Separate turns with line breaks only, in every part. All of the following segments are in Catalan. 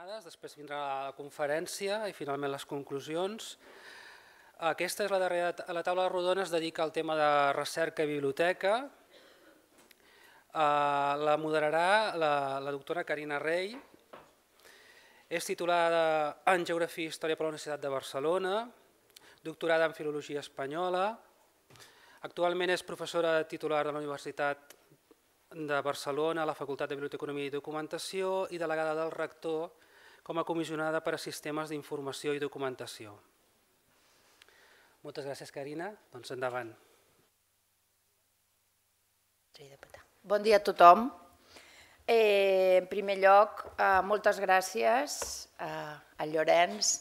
coordenades, després vindrà la conferència i finalment les conclusions. Aquesta és la taula rodona, es dedica al tema de recerca i biblioteca. La moderarà la doctora Carina Rey. És titulada en Geografia i Història per la Universitat de Barcelona, doctorada en Filologia Espanyola. Actualment és professora titular de la Universitat de Barcelona, a la Facultat de Biblioteconomia i Documentació i delegada del rector com a comissionada per a sistemes d'informació i documentació. Moltes gràcies, Carina. Doncs endavant.
Bon dia a tothom. En primer lloc, moltes gràcies a Llorenç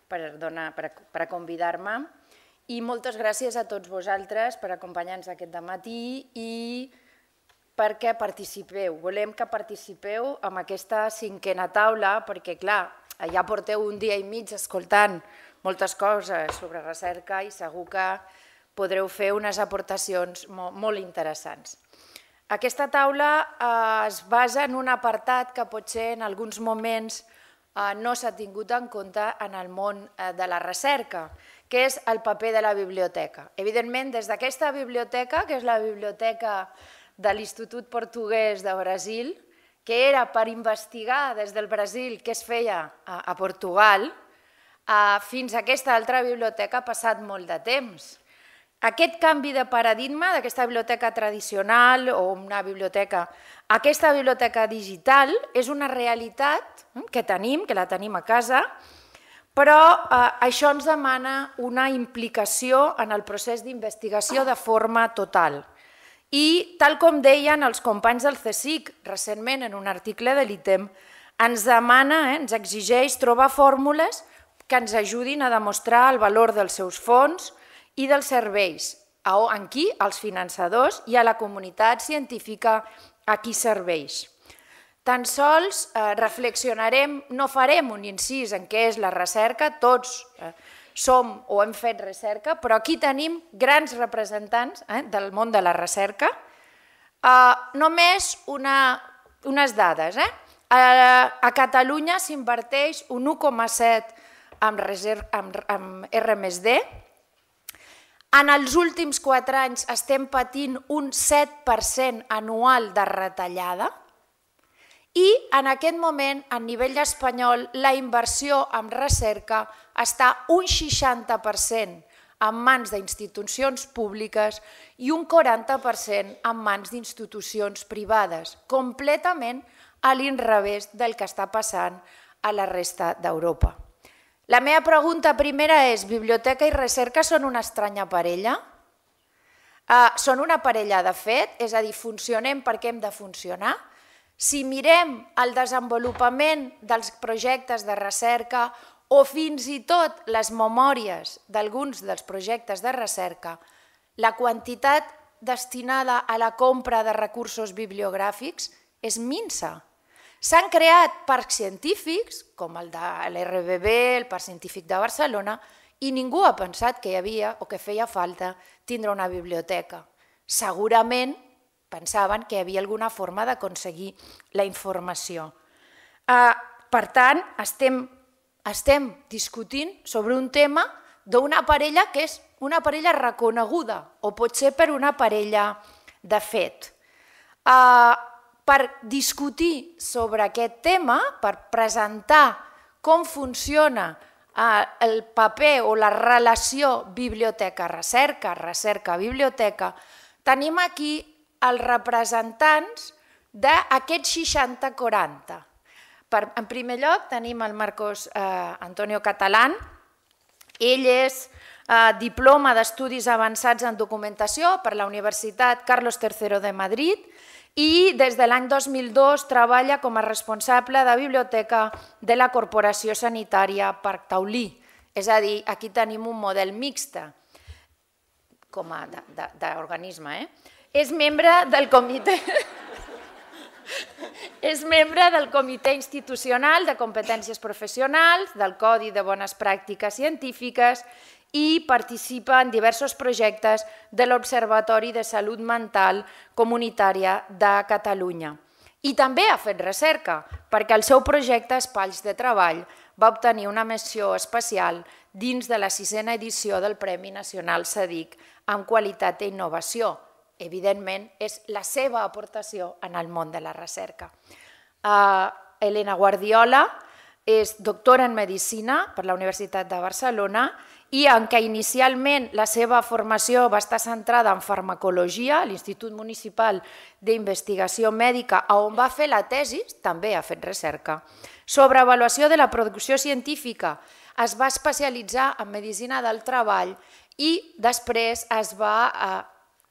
per convidar-me i moltes gràcies a tots vosaltres per acompanyar-nos aquest dematí i perquè participeu. Volem que participeu en aquesta cinquena taula perquè, clar, ja porteu un dia i mig escoltant moltes coses sobre recerca i segur que podreu fer unes aportacions molt interessants. Aquesta taula es basa en un apartat que potser en alguns moments no s'ha tingut en compte en el món de la recerca, que és el paper de la biblioteca. Evidentment, des d'aquesta biblioteca, que és la biblioteca de l'Institut Portuguès de Brasil, que era per investigar des del Brasil què es feia a Portugal, fins a aquesta altra biblioteca ha passat molt de temps. Aquest canvi de paradigma d'aquesta biblioteca tradicional o una biblioteca a aquesta biblioteca digital és una realitat que la tenim a casa, però això ens demana una implicació en el procés d'investigació de forma total. I, tal com deien els companys del CSIC recentment en un article de l'ITEM, ens demana, ens exigeix trobar fórmules que ens ajudin a demostrar el valor dels seus fons i dels serveis, en qui? Als finançadors i a la comunitat científica a qui serveix. Tan sols reflexionarem, no farem un incís en què és la recerca, tots som o hem fet recerca, però aquí tenim grans representants del món de la recerca. Només unes dades. A Catalunya s'inverteix un 1,7% amb R+D. En els últims 4 anys estem patint un 7% anual de retallada i en aquest moment, a nivell espanyol, la inversió en recerca està un 60% en mans d'institucions públiques i un 40% en mans d'institucions privades, completament a l'inrevés del que està passant a la resta d'Europa. La meva pregunta primera és, biblioteca i recerca són una estranya parella? Són una parella de fet? És a dir, funcionem perquè hem de funcionar? Si mirem el desenvolupament dels projectes de recerca o fins i tot les memòries d'alguns dels projectes de recerca, la quantitat destinada a la compra de recursos bibliogràfics és minsa. S'han creat parcs científics, com el de l'RBB, el Parc Científic de Barcelona, i ningú ha pensat que hi havia o que feia falta tindre una biblioteca. Segurament pensaven que hi havia alguna forma d'aconseguir la informació. Per tant, estem discutint sobre un tema d'una parella que és una parella reconeguda, o potser per una parella de fet. Per discutir sobre aquest tema, per presentar com funciona el paper o la relació biblioteca-recerca, recerca-biblioteca, tenim aquí els representants d'aquest 60-40. En primer lloc tenim el Marcos Antonio Catalán. Ell és diploma d'Estudis Avançats en Documentació per la Universitat Carlos III de Madrid i des de l'any 2002 treballa com a responsable de biblioteca de la Corporació Sanitària Parc Taulí. És a dir, aquí tenim un model mixt com a d'organisme. És membre del Comitè Institucional de Competències Professionals, del Codi de Bones Pràctiques Científiques i participa en diversos projectes de l'Observatori de Salut Mental Comunitària de Catalunya. I també ha fet recerca, perquè el seu projecte Espais de Treball va obtenir una menció especial dins de la 6a edició del Premi Nacional CEDIC en Qualitat i Innovació. Evidentment, és la seva aportació en el món de la recerca. Elena Guardiola és doctora en Medicina per la Universitat de Barcelona i en què inicialment la seva formació va estar centrada en farmacologia, a l'Institut Municipal d'Investigació Mèdica, on va fer la tesi, també ha fet recerca. Sobre avaluació de la producció científica, es va especialitzar en Medicina del Treball i després es va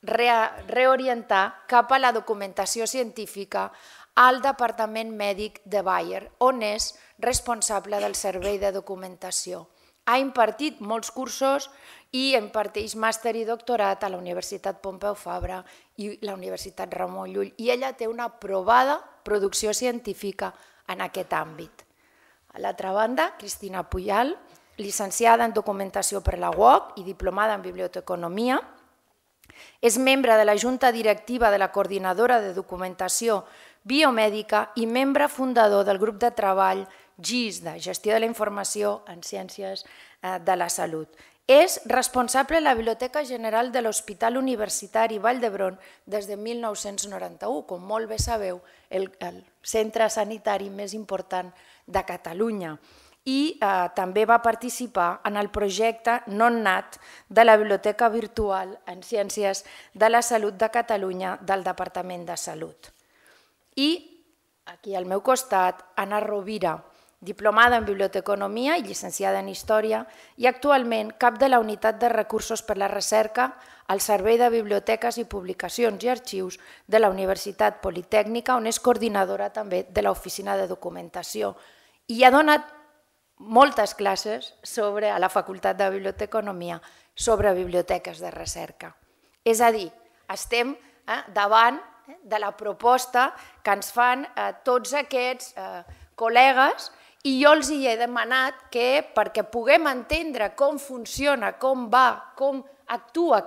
reorientar cap a la documentació científica al Departament Mèdic de Bayer, on és responsable del servei de documentació. Ha impartit molts cursos i imparteix màster i doctorat a la Universitat Pompeu Fabra i la Universitat Ramon Llull, i ella té una aprovada producció científica en aquest àmbit. A l'altra banda, Cristina Puyal, llicenciada en documentació per la UOC i diplomada en biblioteconomia, és membre de la Junta Directiva de la Coordinadora de Documentació Biomèdica i membre fundador del grup de treball GIS, de Gestió de la Informació en Ciències de la Salut. És responsable de la Biblioteca General de l'Hospital Universitari Vall d'Hebron des de 1991, com molt bé sabeu, el centre sanitari més important de Catalunya. I també va participar en el projecte NONNAT de la Biblioteca Virtual en Ciències de la Salut de Catalunya del Departament de Salut. I aquí al meu costat, Anna Rovira, diplomada en Biblioteconomia i llicenciada en Història i actualment cap de la Unitat de Recursos per la Recerca al Servei de Biblioteques i Publicacions i Arxius de la Universitat Politècnica, on és coordinadora també de l'Oficina de Documentació. I ha donat moltes classes a la Facultat de Biblioteconomia sobre biblioteques de recerca. És a dir, estem davant de la proposta que ens fan tots aquests col·legues i jo els hi he demanat que, perquè puguem entendre com funciona, com va, com actua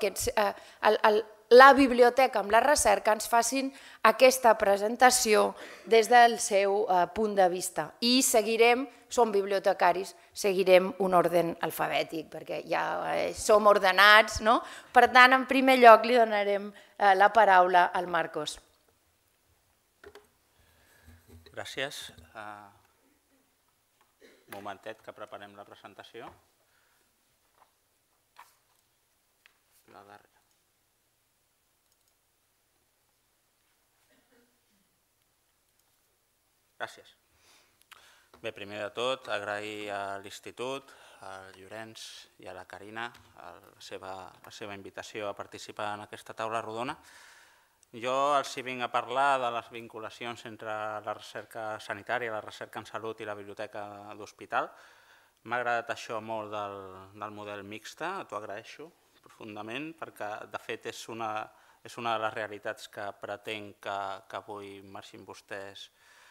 la biblioteca amb la recerca, ens facin aquesta presentació des del seu punt de vista. I seguirem, som bibliotecaris, seguirem un ordre alfabètic, perquè ja som ordenats, no? Per tant, en primer lloc li donarem la paraula al Marcos.
Gràcies. Un momentet que preparem la presentació. La darrera. Gràcies. Bé, primer de tot, agrair a l'Institut, al Llorenç i a la Carina la seva invitació a participar en aquesta taula rodona. Jo els hi vinc a parlar de les vinculacions entre la recerca sanitària, la recerca en salut i la biblioteca d'hospital. M'ha agradat això molt del model mixta, t'ho agraeixo profundament, perquè de fet és una de les realitats que pretenc que avui marxin vostès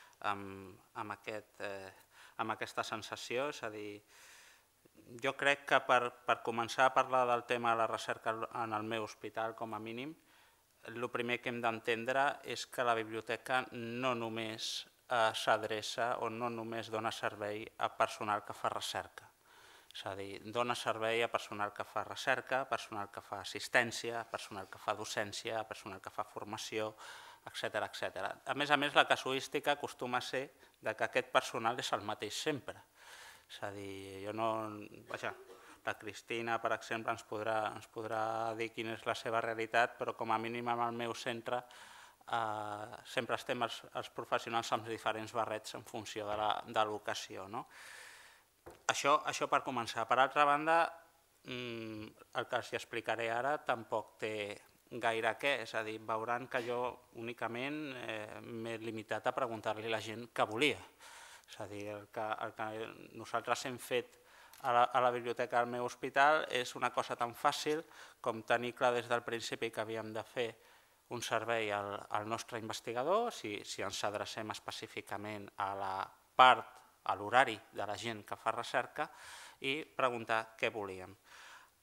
amb aquesta sensació. És a dir, jo crec que per començar a parlar del tema de la recerca en el meu hospital, com a mínim, el primer que hem d'entendre és que la biblioteca no només s'adreça o no només dona servei a personal que fa recerca. És a dir, dona servei a personal que fa recerca, personal que fa assistència, personal que fa docència, personal que fa formació, etc. A més, la casuística acostuma a ser que aquest personal és el mateix sempre. És a dir, la Cristina, per exemple, ens podrà dir quina és la seva realitat, però com a mínim en el meu centre sempre estem els professionals amb diferents barrets en funció de l'ocasió. Això per començar. Per altra banda, el que els explicaré ara tampoc té gaire què, és a dir, veuran que jo únicament m'he limitat a preguntar-li a la gent què volia. És a dir, el que nosaltres hem fet a la biblioteca del meu hospital és una cosa tan fàcil com tenir clar des del principi que havíem de fer un servei al nostre investigador, si ens adrecem específicament a la part, a l'horari de la gent que fa recerca, i preguntar què volíem.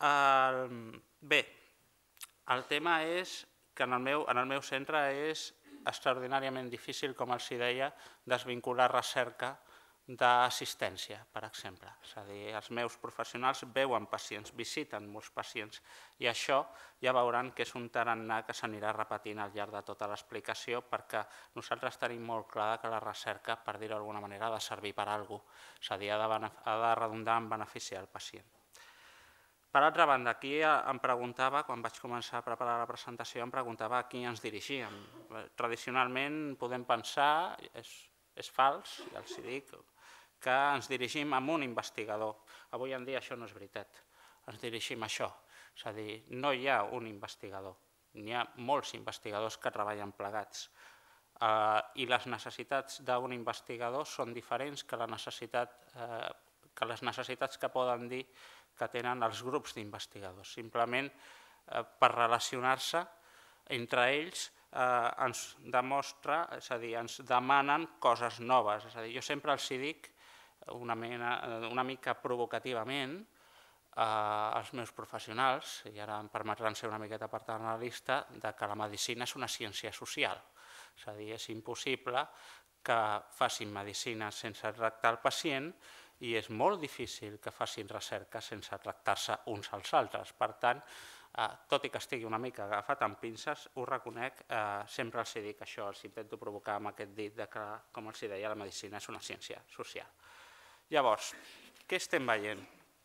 Bé, el tema és que en el meu centre és extraordinàriament difícil, com els deia, desvincular recerca d'assistència, per exemple. És a dir, els meus professionals veuen pacients, visiten molts pacients, i això ja veuran que és un tarannà que s'anirà repetint al llarg de tota l'explicació, perquè nosaltres tenim molt clar que la recerca, per dir-ho d'alguna manera, ha de servir per a alguna cosa, és a dir, ha de redundar en beneficiar el pacient. Per altra banda, aquí em preguntava, quan vaig començar a preparar la presentació, em preguntava a qui ens dirigíem. Tradicionalment podem pensar, és fals, ja els dic, que ens dirigim a un investigador. Avui en dia això no és veritat, ens dirigim a això. És a dir, no hi ha un investigador, n'hi ha molts investigadors que treballen plegats. I les necessitats d'un investigador són diferents que les necessitats que poden dir que tenen els grups d'investigadors. Simplement, per relacionar-se entre ells, ens demostra, és a dir, ens demanen coses noves. És a dir, jo sempre els dic, una mica provocativament, als meus professionals, i ara em permetran ser una miqueta paternalista, que la medicina és una ciència social. És a dir, és impossible que facin medicina sense tractar el pacient i és molt difícil que facin recerca sense tractar-se uns als altres. Per tant, tot i que estigui una mica agafat amb pinces, ho reconec, sempre els dic això, els intento provocar amb aquest dit que, com els deia, la medicina és una ciència social. Llavors, què estem veient?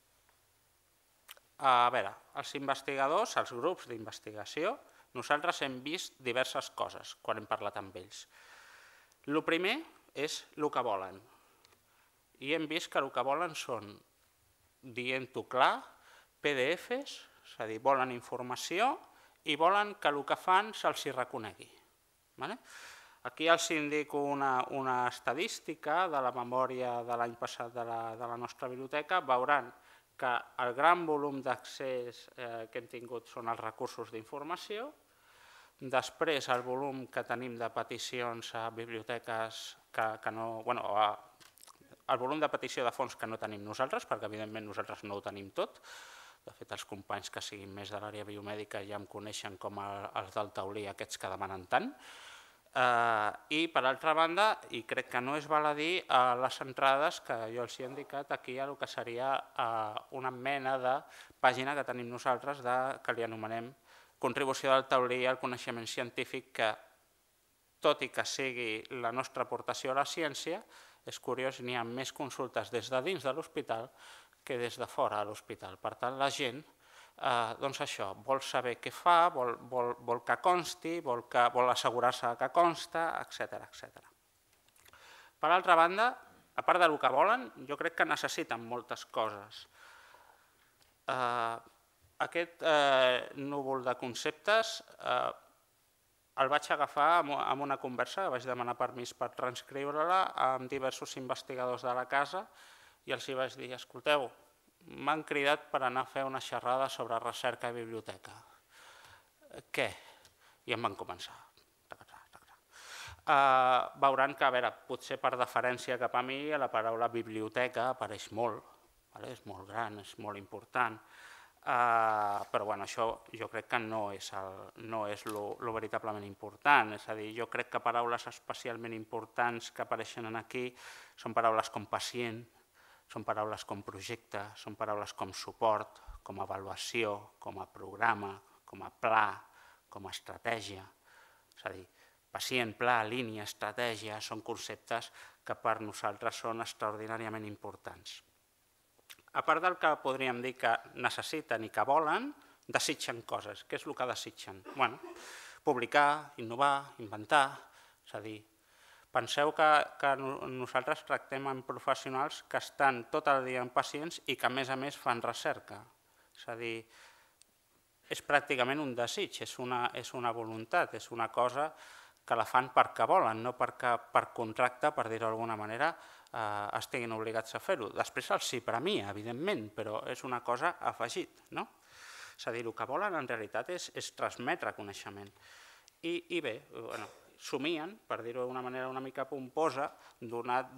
A veure, els investigadors, els grups d'investigació, nosaltres hem vist diverses coses quan hem parlat amb ells. El primer és el que volen. I hem vist que el que volen són, dient-ho clar, PDFs, és a dir, volen informació i volen que el que fan se'ls reconegui. Aquí els indico una estadística de la memòria de l'any passat de la nostra biblioteca. Veuran que el gran volum d'accés que hem tingut són els recursos d'informació. Després, el volum que tenim de peticions a biblioteques que no... el volum de petició de fons que no tenim nosaltres, perquè evidentment nosaltres no ho tenim tot. De fet, els companys que siguin més de l'àrea biomèdica ja em coneixen com els del taulí, aquests que demanen tant. I, per altra banda, i crec que no és val a dir, les entrades que jo els he indicat aquí el que seria una mena de pàgina que tenim nosaltres que li anomenem Contribució del taulí al coneixement científic, que, tot i que sigui la nostra aportació a la ciència, és curiós, n'hi ha més consultes des de dins de l'hospital que des de fora de l'hospital. Per tant, la gent vol saber què fa, vol que consti, vol assegurar-se que consta, etc. Per altra banda, a part del que volen, jo crec que necessiten moltes coses. Aquest núvol de conceptes el vaig agafar en una conversa, vaig demanar permís per transcriure-la amb diversos investigadors de la casa i els vaig dir, escolteu, m'han cridat per anar a fer una xerrada sobre recerca i biblioteca. Què? I em van començar. Veuran que, a veure, potser per deferència cap a mi, la paraula biblioteca apareix molt, és molt gran, és molt important, però això jo crec que no és el veritablement important. És a dir, jo crec que paraules especialment importants que apareixen aquí són paraules com pacient, són paraules com projecte, són paraules com suport, com avaluació, com a programa, com a pla, com a estratègia. És a dir, pacient, pla, línia, estratègia, són conceptes que per nosaltres són extraordinàriament importants. A part del que podríem dir que necessiten i que volen, desitgen coses. Què és el que desitgen? Publicar, innovar, inventar. És a dir, penseu que nosaltres tractem amb professionals que estan tot el dia amb pacients i que a més fan recerca. És a dir, és pràcticament un desig, és una voluntat, és una cosa que la fan perquè volen, no perquè per contracte, per dir-ho d'alguna manera, estiguin obligats a fer-ho. Després els hi premia, evidentment, però és una cosa afegit. És a dir, el que volen en realitat és transmetre coneixement. I bé, somien, per dir-ho d'una manera una mica pomposa, donat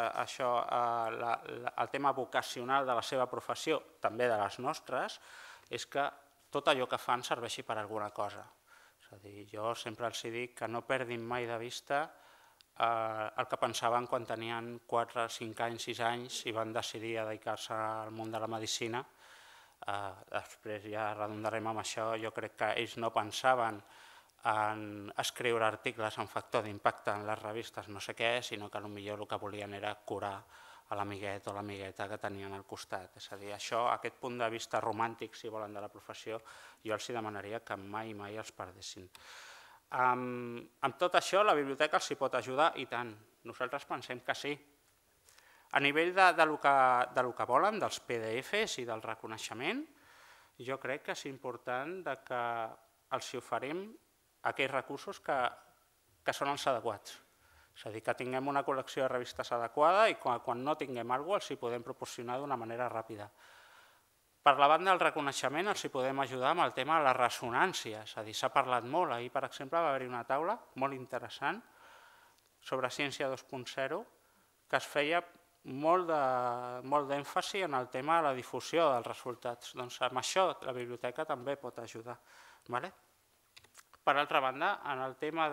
el tema vocacional de la seva professió, també de les nostres, és que tot allò que fan serveixi per alguna cosa. És És a dir, jo sempre els dic que no perdin mai de vista el que pensaven quan tenien 4, 5 anys, 6 anys i van decidir dedicar-se al món de la medicina. Després ja redondarem amb això, jo crec que ells no pensaven en escriure articles en factor d'impacte en les revistes no sé què, sinó que potser el que volien era curar a l'amiguet o l'amigueta que tenien al costat. És a dir, això, aquest punt de vista romàntic, si volen, de la professió, jo els demanaria que mai els perdessin. Amb tot això, la biblioteca els hi pot ajudar i tant. Nosaltres pensem que sí. A nivell del que volen, dels PDFs i del reconeixement, jo crec que és important que els oferim aquells recursos que són els adequats. És a dir, que tinguem una col·lecció de revistes adequada i quan no tinguem alguna cosa els hi podem proporcionar d'una manera ràpida. Per la banda del reconeixement els hi podem ajudar amb el tema de la ressonància. És a dir, s'ha parlat molt. Ahir, per exemple, va haver-hi una taula molt interessant sobre Ciència 2.0 que es feia molt d'èmfasi en el tema de la difusió dels resultats. Doncs amb això la biblioteca també pot ajudar. Per altra banda, en el tema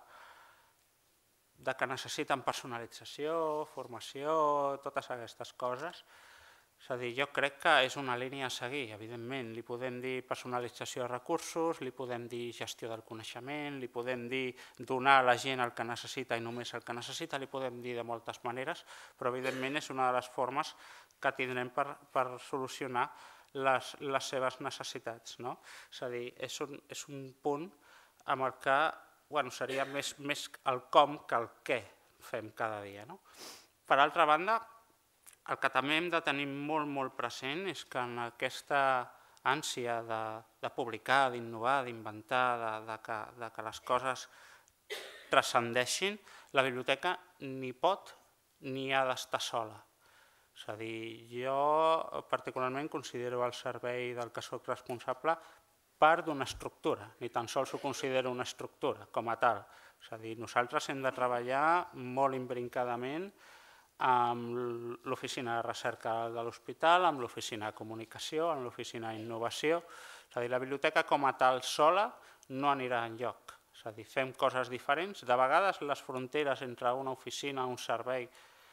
de que necessiten personalització, formació, totes aquestes coses, és a dir, jo crec que és una línia a seguir, evidentment. Li podem dir personalització de recursos, li podem dir gestió del coneixement, li podem dir donar a la gent el que necessita i només el que necessita, li podem dir de moltes maneres, però evidentment és una de les formes que tindrem per solucionar les seves necessitats. És a dir, és un punt amb el que seria més el com que el què fem cada dia. Per altra banda, el que també hem de tenir molt present és que en aquesta ànsia de publicar, d'innovar, d'inventar, de que les coses transcendeixin, la biblioteca ni pot ni ha d'estar sola. És a dir, jo particularment considero el servei del que soc responsable part d'una estructura, ni tan sols ho considero una estructura com a tal. És a dir, nosaltres hem de treballar molt imbrincadament amb l'oficina de recerca de l'hospital, amb l'oficina de comunicació, amb l'oficina d'innovació. És a dir, la biblioteca com a tal sola no anirà enlloc. És a dir, fem coses diferents. De vegades les fronteres entre una oficina i un servei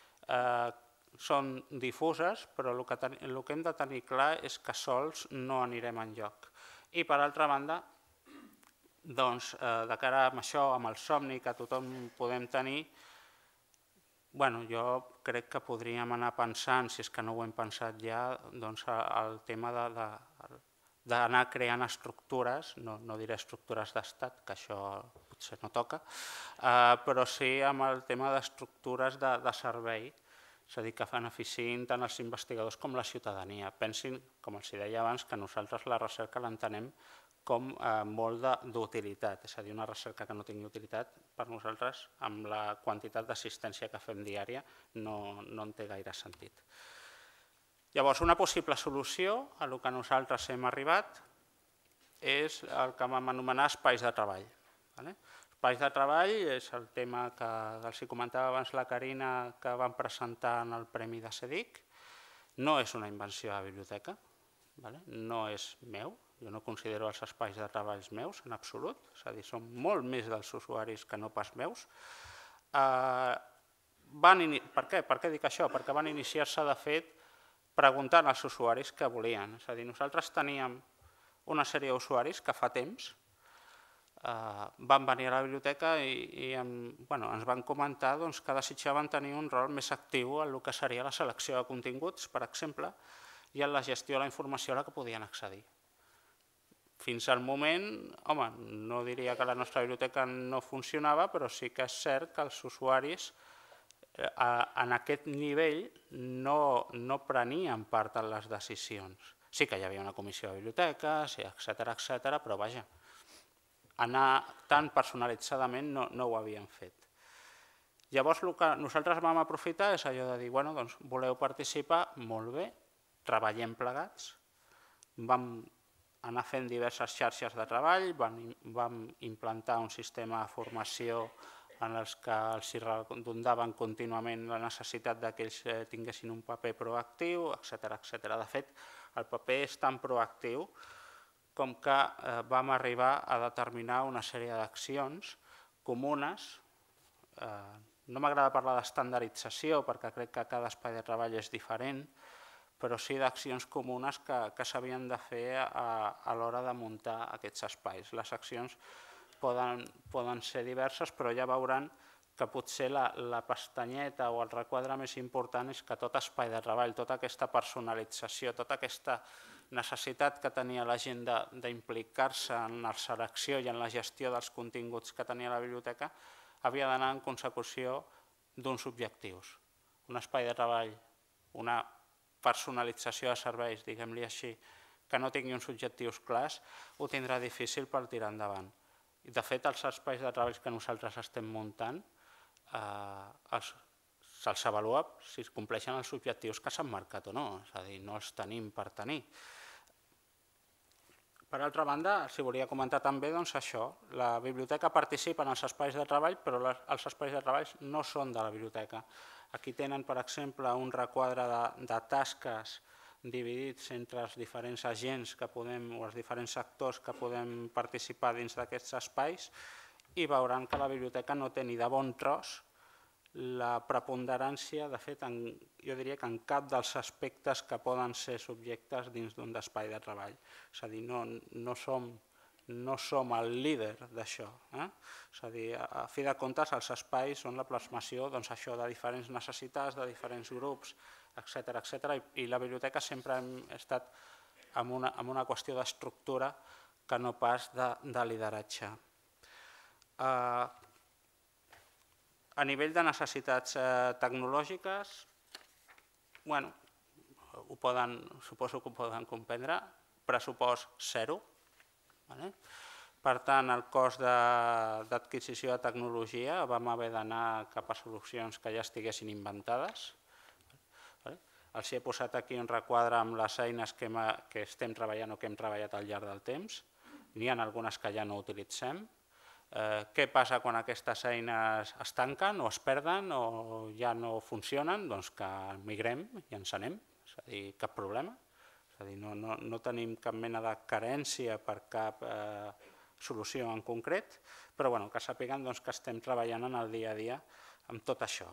són difuses, però el que hem de tenir clar és que sols no anirem enlloc. I per altra banda, de cara a això, amb el somni que tothom podem tenir, jo crec que podríem anar pensant, si és que no ho hem pensat ja, el tema d'anar creant estructures, no diré estructures d'estat, que això potser no toca, però sí amb el tema d'estructures de servei, és a dir, que beneficiïn tant els investigadors com la ciutadania. Pensin, com els deia abans, que nosaltres la recerca l'entenem com molt d'utilitat, és a dir, una recerca que no tingui utilitat, per nosaltres, amb la quantitat d'assistència que fem diària, no en té gaire sentit. Llavors, una possible solució a el que nosaltres hem arribat és el que vam anomenar espais de treball. Espais de treball és el tema que els comentava abans la Carina, que vam presentar en el Premi de CEDIC. No és una invenció de la biblioteca, no és meu, jo no considero els espais de treball meus en absolut, és a dir, són molt més dels usuaris que no pas meus. Per què dic això? Perquè van iniciar-se, de fet, preguntant als usuaris què volien. És a dir, nosaltres teníem una sèrie d'usuaris que fa temps van venir a la biblioteca i ens van comentar que desitjaven tenir un rol més actiu en el que seria la selecció de continguts, per exemple, i en la gestió de la informació a la que podien accedir. Fins al moment, no diria que la nostra biblioteca no funcionava, però sí que és cert que els usuaris en aquest nivell no prenien part en les decisions. Sí que hi havia una comissió de biblioteques, etcètera, però vaja, anar tan personalitzadament no ho havíem fet. Llavors el que nosaltres vam aprofitar és allò de dir, voleu participar? Molt bé, treballem plegats. Vam anar fent diverses xarxes de treball, vam implantar un sistema de formació en els que els redondaven contínuament la necessitat que ells tinguessin un paper proactiu, etcètera. De fet, el paper és tan proactiu com que vam arribar a determinar una sèrie d'accions comunes. No m'agrada parlar d'estandardització perquè crec que cada espai de treball és diferent, però sí d'accions comunes que s'havien de fer a l'hora de muntar aquests espais. Les accions poden ser diverses, però ja veuran que potser la pestanyeta o el requadre més important és que tot espai de treball, tota aquesta personalització, tota aquesta necessitat que tenia la gent d'implicar-se en la selecció i en la gestió dels continguts que tenia la biblioteca havia d'anar en consecució d'uns objectius. Un espai de treball, una personalització de serveis, diguem-li així, que no tingui uns objectius clars, ho tindrà difícil per tirar endavant. De fet, els espais de treball que nosaltres estem muntant se'ls avalua si es compleixen els objectius que s'han marcat o no, és a dir, no els tenim per tenir. Per altra banda, els volia comentar també això, la biblioteca participa en els espais de treball, però els espais de treball no són de la biblioteca. Aquí tenen, per exemple, un requadre de tasques dividits entre els diferents agents o els diferents actors que podem participar dins d'aquests espais i veuran que la biblioteca no té ni de bon tros la preponderància, de fet, jo diria que en cap dels aspectes que poden ser subjectes dins d'un espai de treball. És a dir, no som el líder d'això. És a dir, a fi de comptes, els espais són la plasmació de diferents necessitats, de diferents grups, etc. I la biblioteca sempre hem estat amb una qüestió d'estructura que no pas de lideratge. A nivell de necessitats tecnològiques, suposo que ho poden comprendre, pressupost zero. Per tant, el cost d'adquisició de tecnologia vam haver d'anar cap a solucions que ja estiguessin inventades. Els he posat aquí un requadre amb les eines que estem treballant o que hem treballat al llarg del temps. N'hi ha algunes que ja no utilitzem. Què passa quan aquestes eines es tanquen o es perden o ja no funcionen? Doncs que migrem i ens anem, és a dir, cap problema. És a dir, no tenim cap mena de carència per cap solució en concret, però que sàpiguen que estem treballant en el dia a dia amb tot això.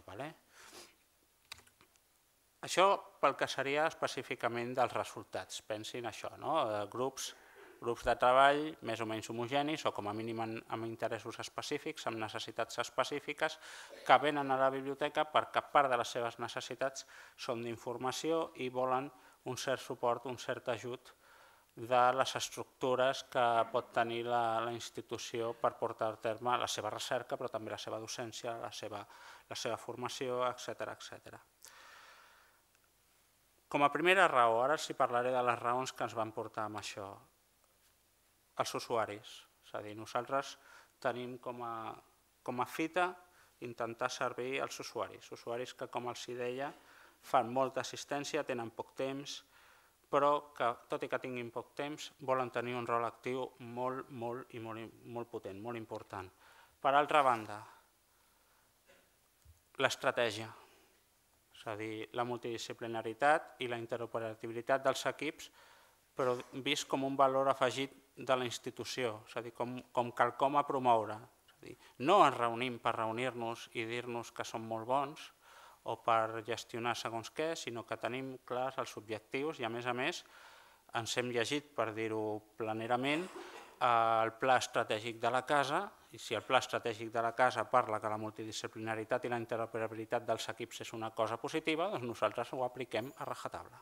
Això pel que seria específicament dels resultats. Pensin això, grups de treball més o menys homogenis o com a mínim amb interessos específics, amb necessitats específiques, que venen a la biblioteca perquè part de les seves necessitats són d'informació i volen un cert suport, un cert ajut de les estructures que pot tenir la institució per portar a terme la seva recerca, però també la seva docència, la seva formació, etc. Com a primera raó, ara els parlaré de les raons que ens van portar amb això. Els usuaris, és a dir, nosaltres tenim com a fita intentar servir els usuaris que, com els deia, fan molta assistència, tenen poc temps, però que, tot i que tinguin poc temps, volen tenir un rol actiu molt potent, molt important. Per altra banda, l'estratègia, és a dir, la multidisciplinaritat i la interoperabilitat dels equips, però vist com un valor afegit de la institució, és a dir, com quelcom a promoure. No ens reunim per reunir-nos i dir-nos que som molt bons o per gestionar segons què, sinó que tenim clars els objectius i, a més, ens hem llegit, per dir-ho planerament, el pla estratègic de la casa, i si el pla estratègic de la casa parla que la multidisciplinaritat i la interoperabilitat dels equips és una cosa positiva, doncs nosaltres ho apliquem a rajatabla.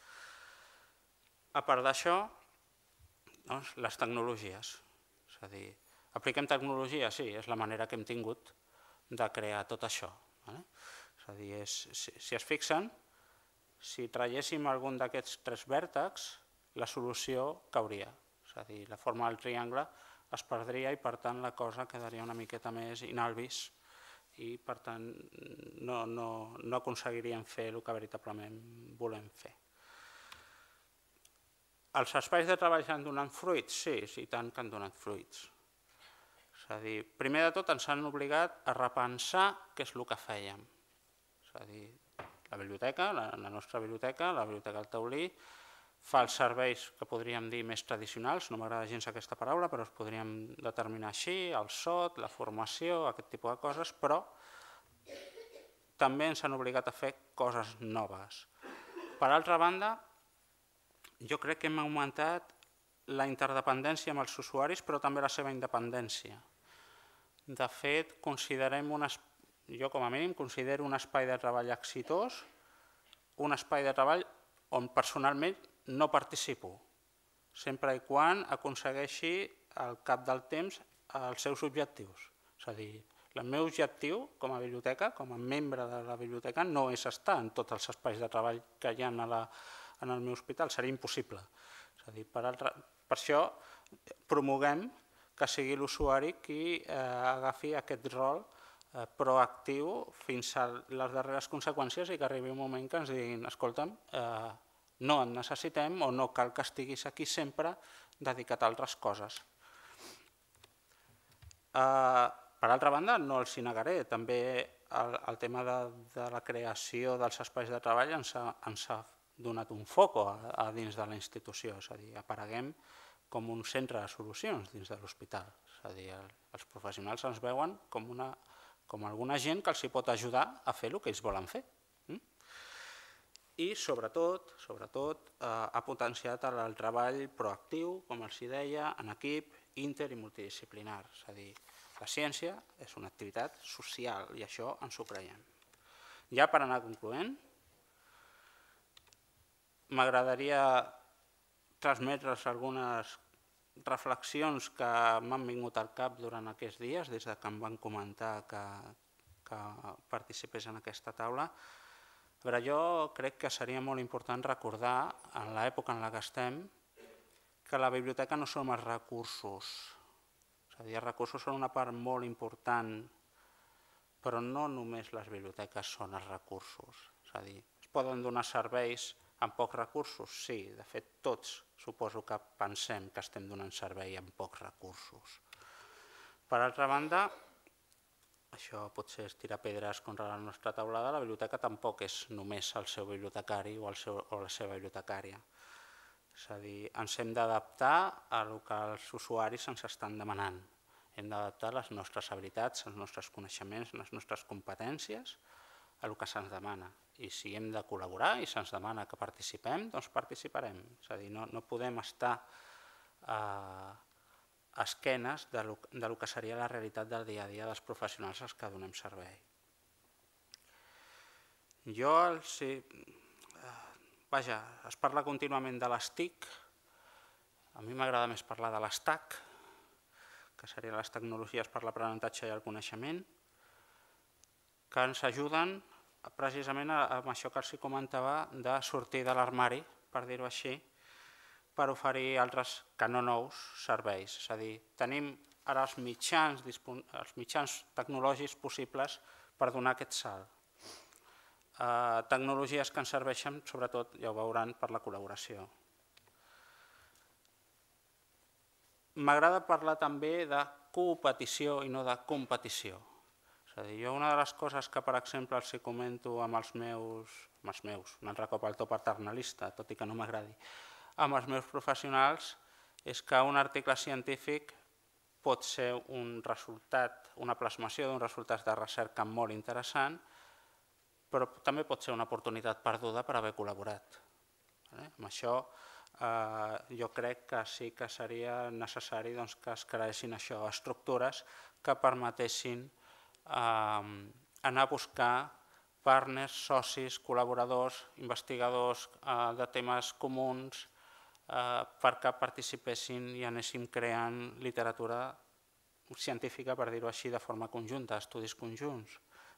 A part d'això, les tecnologies. És a dir, apliquem tecnologia? Sí, és la manera que hem tingut de crear tot això. És a dir, si es fixen, si traiéssim algun d'aquests tres vèrtexs, la solució cauria. És a dir, la forma del triangle es perdria i, per tant, la cosa quedaria una miqueta més inalvis i, per tant, no aconseguiríem fer el que veritablement volem fer. Els espais de treball han donat fruits? Sí, i tant que han donat fruits. És a dir, primer de tot ens han obligat a repensar què és el que fèiem. És a dir, la biblioteca, la nostra biblioteca, la Biblioteca del Taulí, fa els serveis que podríem dir més tradicionals, no m'agrada gens aquesta paraula, però es podríem determinar així, el SOT, la formació, aquest tipus de coses, però també ens han obligat a fer coses noves. Per altra banda, jo crec que hem augmentat la interdependència amb els usuaris, però també la seva independència. De fet, jo com a mínim considero un espai de treball exitós, un espai de treball on personalment no participo, sempre i quan aconsegueixi al cap del temps els seus objectius. És a dir, el meu objectiu com a biblioteca, com a membre de la biblioteca, no és estar en tots els espais de treball que hi ha en el meu hospital, seria impossible. És a dir, per això promoguem que sigui l'usuari qui agafi aquest rol proactiu fins a les darreres conseqüències i que arribi un moment que ens diguin, escolta'm, no et necessitem o no cal que estiguis aquí sempre dedicat a altres coses. Per altra banda, no els hi negaré, també el tema de la creació dels espais de treball ens ha donat un foc a dins de la institució, és a dir, apareguem com un centre de solucions dins de l'hospital. És a dir, els professionals ens veuen com alguna gent que els hi pot ajudar a fer el que ells volen fer. I sobretot ha potenciat el treball proactiu, com els deia, en equip, inter i multidisciplinar. És a dir, la ciència és una activitat social i això ens ho creiem. Ja per anar concloent, m'agradaria transmetre's algunes reflexions que m'han vingut al cap durant aquests dies, des que em van comentar que participés en aquesta taula. Però jo crec que seria molt important recordar, en l'època en què estem, que la biblioteca no són els recursos. És a dir, els recursos són una part molt important, però no només les biblioteques són els recursos. És a dir, es poden donar serveis amb pocs recursos? Sí, de fet tots suposo que pensem que estem donant servei amb pocs recursos. Per altra banda, això potser és tirar pedres contra la nostra taulada, la biblioteca tampoc és només el seu bibliotecari o la seva bibliotecària. És a dir, ens hem d'adaptar al que els usuaris ens estan demanant. Hem d'adaptar les nostres habilitats, els nostres coneixements, les nostres competències a el que se'ns demana. I si hem de col·laborar i se'ns demana que participem, doncs participarem. És a dir, no podem estar a esquenes del que seria la realitat del dia a dia dels professionals als que donem servei. Es parla contínuament de les TIC, a mi m'agrada més parlar de les TAC, que serien les tecnologies per l'aprenentatge i el coneixement, que ens ajuden precisament amb això que els comentava de sortir de l'armari, per dir-ho així, per oferir altres que no nous serveis. És a dir, tenim ara els mitjans tecnològics possibles per donar aquest salt. Tecnologies que ens serveixen, sobretot, ja ho veuran, per la col·laboració. M'agrada parlar també de coopetició i no de competició. És a dir, jo una de les coses que, per exemple, els comento amb els meus, un altre cop el to paternalista, tot i que no m'agradi, amb els meus professionals, és que un article científic pot ser un resultat, una plasmació d'un resultat de recerca molt interessant, però també pot ser una oportunitat perduda per haver col·laborat. Amb això jo crec que sí que seria necessari que es creessin estructures que permetessin anar a buscar partners, socis, col·laboradors, investigadors de temes comuns, perquè participessin i anéssim creant literatura científica, per dir-ho així, de forma conjunta, estudis conjunts.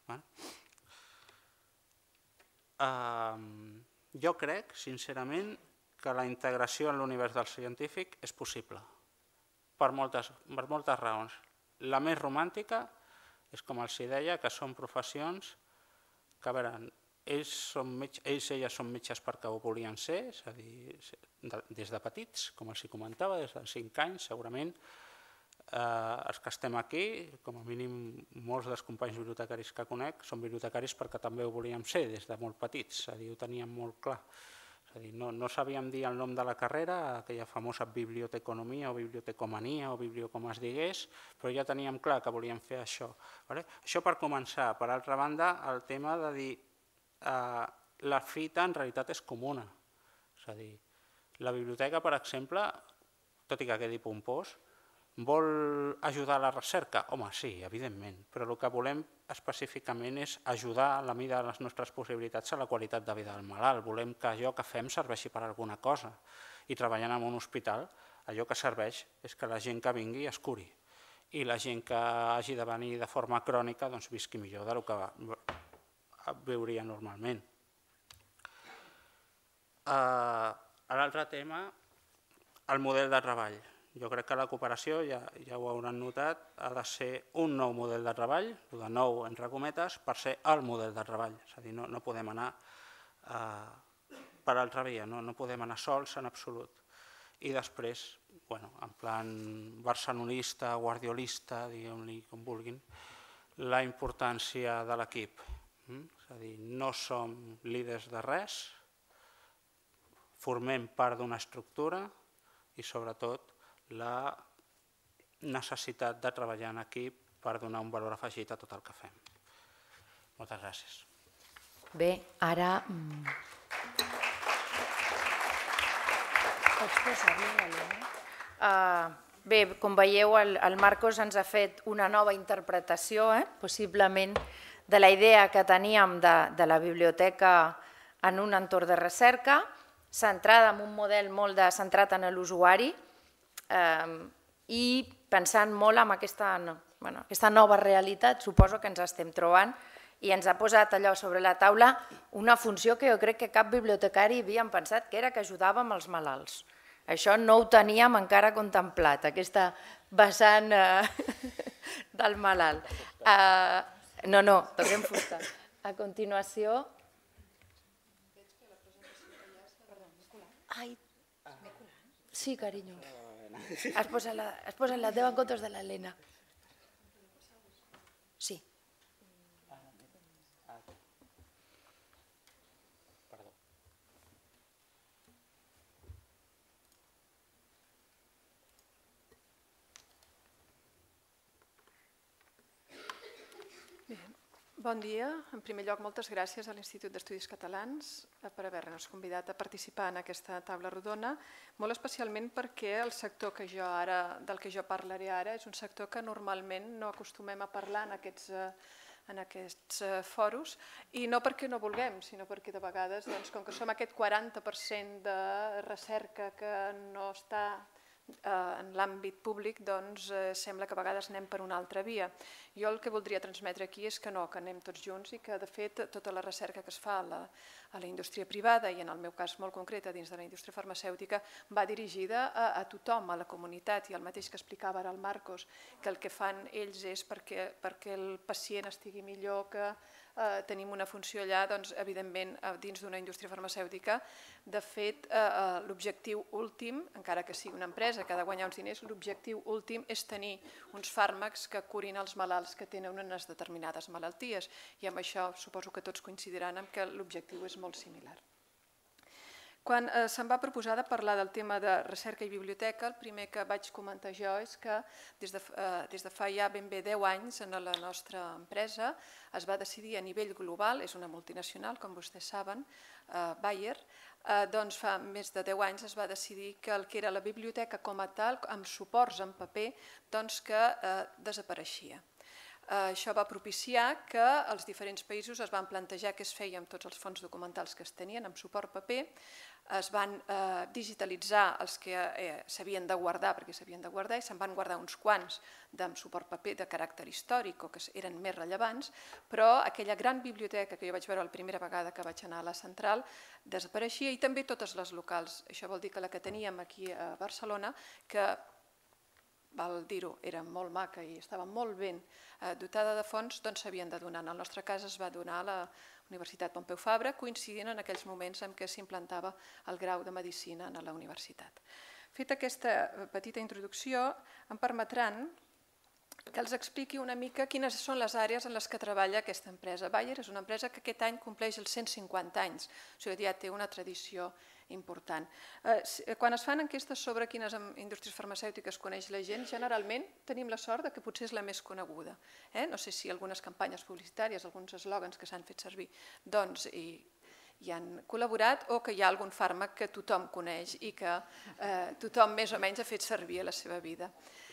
Jo crec, sincerament, que la integració en l'univers del científic és possible, per moltes raons. La més romàntica és, com els deia, que són professions que, a veure, ells i elles són metges perquè ho volien ser, és a dir, des de petits, com els comentava, des de 5 anys, segurament. Els que estem aquí, com a mínim molts dels companys bibliotecaris que conec, són bibliotecaris perquè també ho volíem ser des de molt petits, és a dir, ho teníem molt clar. És És a dir, no sabíem dir el nom de la carrera, aquella famosa biblioteconomia o bibliotecomania o com es digués, però ja teníem clar que volíem fer això. Això per començar. Per altra banda, el tema de dir la fita en realitat és comuna. És a dir, la biblioteca, per exemple, tot i que quedi pompós, vol ajudar a la recerca? Home, sí, evidentment, però el que volem específicament és ajudar a la mida de les nostres possibilitats a la qualitat de vida del malalt. Volem que allò que fem serveixi per alguna cosa. I treballant en un hospital, allò que serveix és que la gent que vingui es curi i la gent que hagi de venir de forma crònica doncs visqui millor del que viuria normalment. L'altre tema, el model de treball. Jo crec que la cooperació, ja ho hauran notat, ha de ser un nou model de treball, de nou entre cometes, per ser el model de treball. És a dir, no podem anar per altra via, no podem anar sols en absolut. I després, en plan barcelonista, guardiolista, diguem-li com vulguin, la importància de l'equip. És a dir, no som líders de res, formem part d'una estructura i sobretot la necessitat de treballar en equip per donar un valor afegit a tot el que fem. Moltes gràcies.
Bé, ara... Pots posar-li la Lena? Bé, com veieu, el Marcos ens ha fet una nova interpretació, possiblement, de la idea que teníem de la biblioteca en un entorn de recerca, centrada en un model molt centrat en l'usuari, i pensant molt en aquesta nova realitat, suposo que ens estem trobant, i ens ha posat allò sobre la taula una funció que jo crec que cap bibliotecari havíem pensat, que era que ajudàvem els malalts. Això no ho teníem encara contemplat, aquesta vessant del malalt. No, toquem fusta. A continuació... Ai, sí, carinyo. Has posat la teva en comptes de l'Helena. Sí.
Bon dia. En primer lloc, moltes gràcies a l'Institut d'Estudis Catalans per haver-nos convidat a participar en aquesta taula rodona, molt especialment perquè el sector del que jo parlaré ara és un sector que normalment no acostumem a parlar en aquests fòrums, i no perquè no vulguem, sinó perquè de vegades, com que som aquest 40% de recerca que no està en l'àmbit públic, doncs sembla que a vegades anem per una altra via. Jo el que voldria transmetre aquí és que no, que anem tots junts i que de fet tota la recerca que es fa a la indústria privada i en el meu cas molt concret dins de la indústria farmacèutica va dirigida a tothom, a la comunitat, i el mateix que explicava ara el Marcos, que el que fan ells és perquè el pacient estigui millor, que tenim una funció allà, doncs evidentment dins d'una indústria farmacèutica, de fet l'objectiu últim, encara que sigui una empresa que ha de guanyar uns diners, l'objectiu últim és tenir uns fàrmacs que curin els malalts que tenen unes determinades malalties, i amb això suposo que tots coincidiran en que l'objectiu és molt similar. Quan se'm va proposar de parlar del tema de recerca i biblioteca, el primer que vaig comentar jo és que des de fa ja ben bé 10 anys en la nostra empresa es va decidir a nivell global, és una multinacional, com vostès saben, Bayer, doncs fa més de 10 anys es va decidir que el que era la biblioteca com a tal, amb suports en paper, doncs que desapareixia. Això va propiciar que els diferents països es van plantejar què es feia amb tots els fons documentals que es tenien amb suport paper, es van digitalitzar els que s'havien de guardar, perquè s'havien de guardar, i se'n van guardar uns quants amb suport paper de caràcter històric o que eren més rellevants, però aquella gran biblioteca que jo vaig veure la primera vegada que vaig anar a la central desapareixia, i també totes les locals. Això vol dir que la que teníem aquí a Barcelona, que val dir-ho, era molt maca i estava molt ben dotada de fons, doncs s'havien de donar. En el nostre cas es va donar a la Universitat Pompeu Fabra, coincidint en aquells moments en què s'implantava el grau de Medicina a la universitat. Feta aquesta petita introducció, em permetran que els expliqui una mica quines són les àrees en les que treballa aquesta empresa. Bayer és una empresa que aquest any compleix els 150 anys, o sigui, ja té una tradició important. Quan es fan enquestes sobre quines indústries farmacèutiques coneix la gent, generalment tenim la sort que potser és la més coneguda. No sé si algunes campanyes publicitàries, alguns eslògans que s'han fet servir, doncs hi han col·laborat, o que hi ha algun fàrmac que tothom coneix i que tothom més o menys ha fet servir a la seva vida.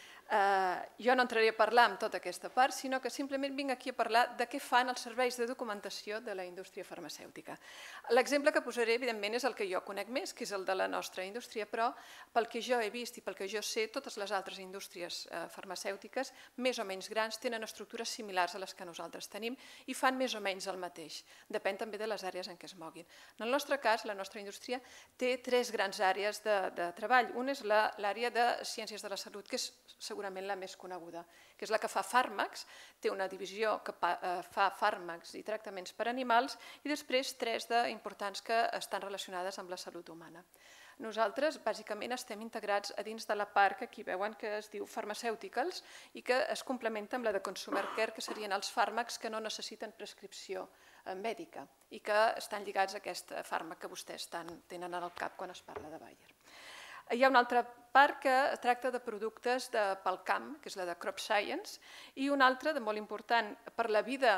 Jo no entraré a parlar amb tota aquesta part, sinó que simplement vinc aquí a parlar de què fan els serveis de documentació de la indústria farmacèutica. L'exemple que posaré, evidentment, és el que jo conec més, que és el de la nostra indústria, però pel que jo he vist i pel que jo sé, totes les altres indústries farmacèutiques, més o menys grans, tenen estructures similars a les que nosaltres tenim i fan més o menys el mateix. Depèn també de les àrees en què es moguin. En el nostre cas, la nostra indústria té 3 grans àrees de treball. Una és l'àrea de ciències de la salut, que és segurament la més coneguda, que és la que fa fàrmacs, té una divisió que fa fàrmacs i tractaments per animals i després 3 d'importants que estan relacionades amb la salut humana. Nosaltres, bàsicament, estem integrats a dins de la part que aquí veuen que es diu Pharmaceuticals i que es complementa amb la de Consumer Care, que serien els fàrmacs que no necessiten prescripció mèdica i que estan lligats a aquest fàrmac que vostès tenen al cap quan es parla de Bayer. Hi ha una altra part que tracta de productes pel camp, que és la de Crop Science, i una altra de molt important per la vida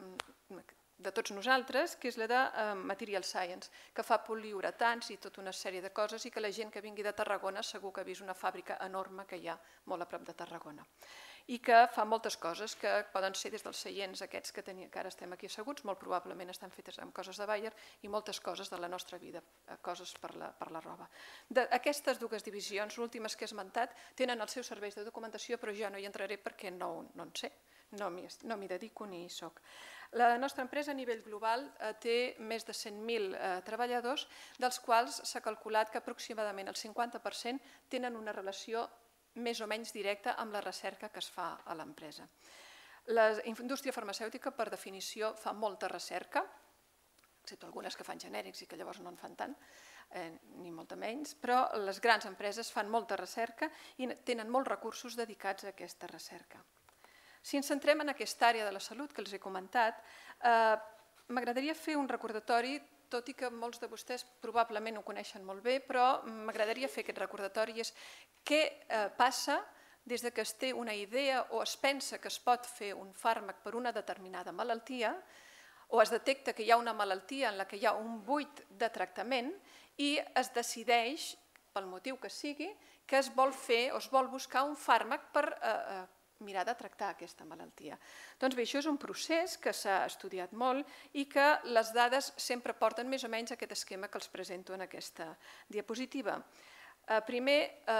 de tots nosaltres, que és la de Material Science, que fa poliuretans i tota una sèrie de coses i que la gent que vingui de Tarragona segur que ha vist una fàbrica enorme que hi ha molt a prop de Tarragona i que fa moltes coses que poden ser des dels seients aquests que ara estem aquí asseguts, molt probablement estan fetes amb coses de Bayer i moltes coses de la nostra vida, coses per la roba. Aquestes 2 divisions, últimes que he esmentat, tenen els seus serveis de documentació, però jo no hi entraré perquè no en sé, no m'hi dedico ni hi soc. La nostra empresa a nivell global té més de 100.000 treballadors, dels quals s'ha calculat que aproximadament el 50% tenen una relació més o menys directa amb la recerca que es fa a l'empresa. La indústria farmacèutica, per definició, fa molta recerca, excepte algunes que fan genèrics i que llavors no en fan tant, ni molta menys, però les grans empreses fan molta recerca i tenen molts recursos dedicats a aquesta recerca. Si ens centrem en aquesta àrea de la salut que els he comentat, m'agradaria fer un recordatori, tot i que molts de vostès probablement ho coneixen molt bé, però m'agradaria fer aquest recordatori, és què passa des que es té una idea o es pensa que es pot fer un fàrmac per una determinada malaltia, o es detecta que hi ha una malaltia en la que hi ha un buit de tractament i es decideix, pel motiu que sigui, que es vol fer o es vol buscar un fàrmac per mirar de tractar aquesta malaltia. Doncs bé, això és un procés que s'ha estudiat molt i que les dades sempre porten més o menys aquest esquema que els presento en aquesta diapositiva. Primer,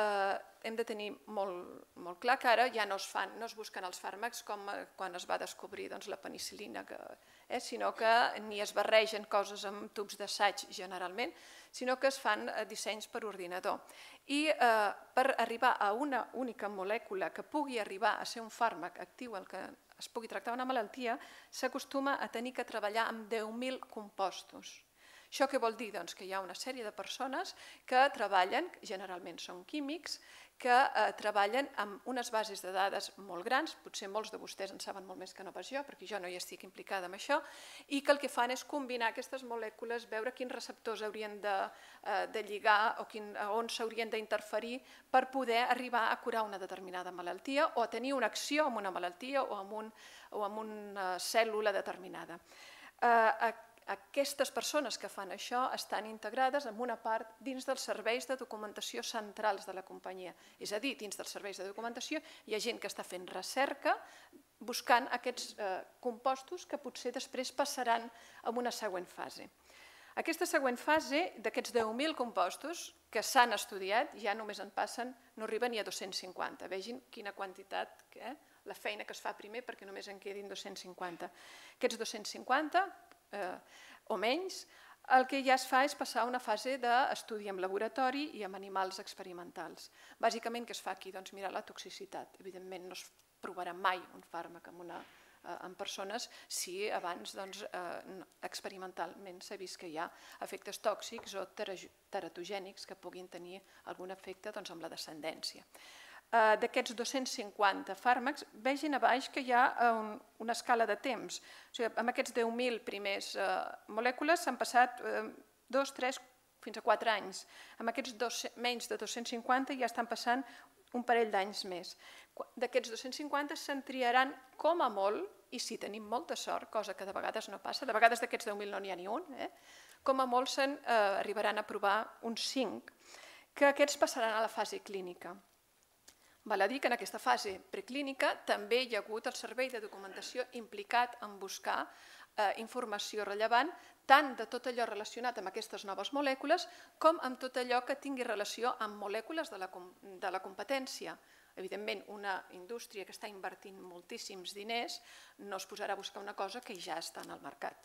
hem de tenir molt clar que ara ja no es busquen els fàrmacs com quan es va descobrir la penicil·lina, sinó que ni es barregen coses amb tubs d'assaig generalment, sinó que es fan dissenys per ordinador. I per arribar a una única molècula que pugui arribar a ser un fàrmac actiu en què es pugui tractar una malaltia, s'acostuma a tenir que treballar amb 10.000 compostos. Això què vol dir? Doncs que hi ha una sèrie de persones que treballen, generalment són químics, que treballen amb unes bases de dades molt grans, potser molts de vostès en saben molt més que no pas jo, perquè jo no hi estic implicada en això, i que el que fan és combinar aquestes molècules, veure quins receptors haurien de lligar o on s'haurien d'interferir per poder arribar a curar una determinada malaltia o a tenir una acció amb una malaltia o amb una cèl·lula determinada. Aquestes persones que fan això estan integrades en una part dins dels serveis de documentació centrals de la companyia. És a dir, dins dels serveis de documentació hi ha gent que està fent recerca buscant aquests compostos que potser després passaran a una següent fase. Aquesta següent fase, d'aquests 10.000 compostos que s'han estudiat, ja només en passen, no arriben ni a 250. Vegin quina quantitat, la feina que es fa primer perquè només en quedin 250. Aquests 250 o menys, el que ja es fa és passar a una fase d'estudi en laboratori i amb animals experimentals. Bàsicament, què es fa aquí? Doncs mirar la toxicitat. Evidentment, no es provarà mai un fàrmac en persones si abans experimentalment s'ha vist que hi ha efectes tòxics o teratogènics que puguin tenir algun efecte amb la descendència. D'aquests 250 fàrmacs, vegin a baix que hi ha una escala de temps. Amb aquests 10.000 primers molècules s'han passat 2, 3, fins a 4 anys. Amb aquests menys de 250 ja estan passant un parell d'anys més. D'aquests 250 se'n triaran com a molt, i si tenim molta sort, cosa que de vegades no passa, de vegades d'aquests 10.000 no n'hi ha ni un, com a molt se'n arribaran a provar uns 5, que aquests passaran a la fase clínica. Val a dir que en aquesta fase preclínica també hi ha hagut el servei de documentació implicat en buscar informació rellevant, tant de tot allò relacionat amb aquestes noves molècules com amb tot allò que tingui relació amb molècules de la competència. Evidentment, una indústria que està invertint moltíssims diners no es posarà a buscar una cosa que ja està en el mercat.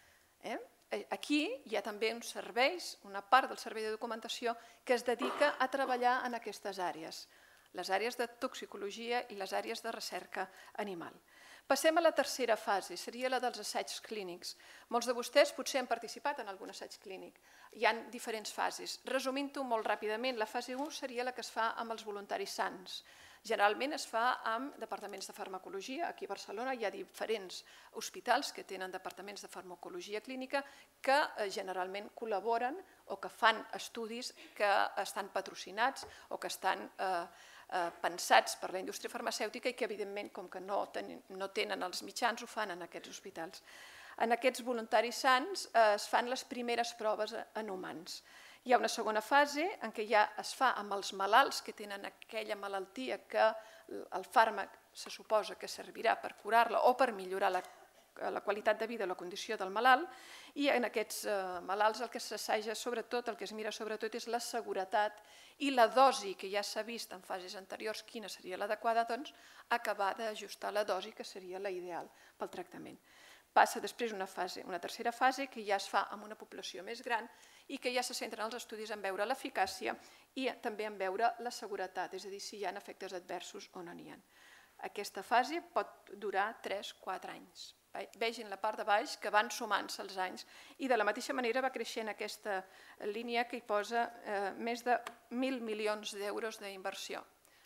Aquí hi ha també uns serveis, una part del servei de documentació que es dedica a treballar en aquestes àrees, les àrees de toxicologia i les àrees de recerca animal. Passem a la tercera fase, seria la dels assaigs clínics. Molts de vostès potser han participat en algun assaig clínic. Hi ha diferents fases. Resumint-ho molt ràpidament, la fase 1 seria la que es fa amb els voluntaris sans. Generalment es fa amb departaments de farmacologia. Aquí a Barcelona hi ha diferents hospitals que tenen departaments de farmacologia clínica que generalment col·laboren o que fan estudis que estan patrocinats o que estan pensats per la indústria farmacèutica i que, evidentment, com que no tenen els mitjans, ho fan en aquests hospitals. En aquests voluntaris sans es fan les primeres proves en humans. Hi ha una segona fase en què ja es fa amb els malalts que tenen aquella malaltia que el fàrmac se suposa que servirà per curar-la o per millorar la qualitat de vida o la condició del malalt, i en aquests malalts el que s'assaja sobretot, el que es mira sobretot és la seguretat i la dosi que ja s'ha vist en fases anteriors quina seria l'adequada, doncs acabar d'ajustar la dosi que seria la ideal pel tractament. Passa després una tercera fase que ja es fa amb una població més gran i que ja se centren els estudis en veure l'eficàcia i també en veure la seguretat, és a dir, si hi ha efectes adversos o no n'hi ha. Aquesta fase pot durar 3-4 anys. Vegin la part de baix que van sumant-se els anys i de la mateixa manera va creixent aquesta línia que hi posa més de 1.000 milions d'euros d'inversió.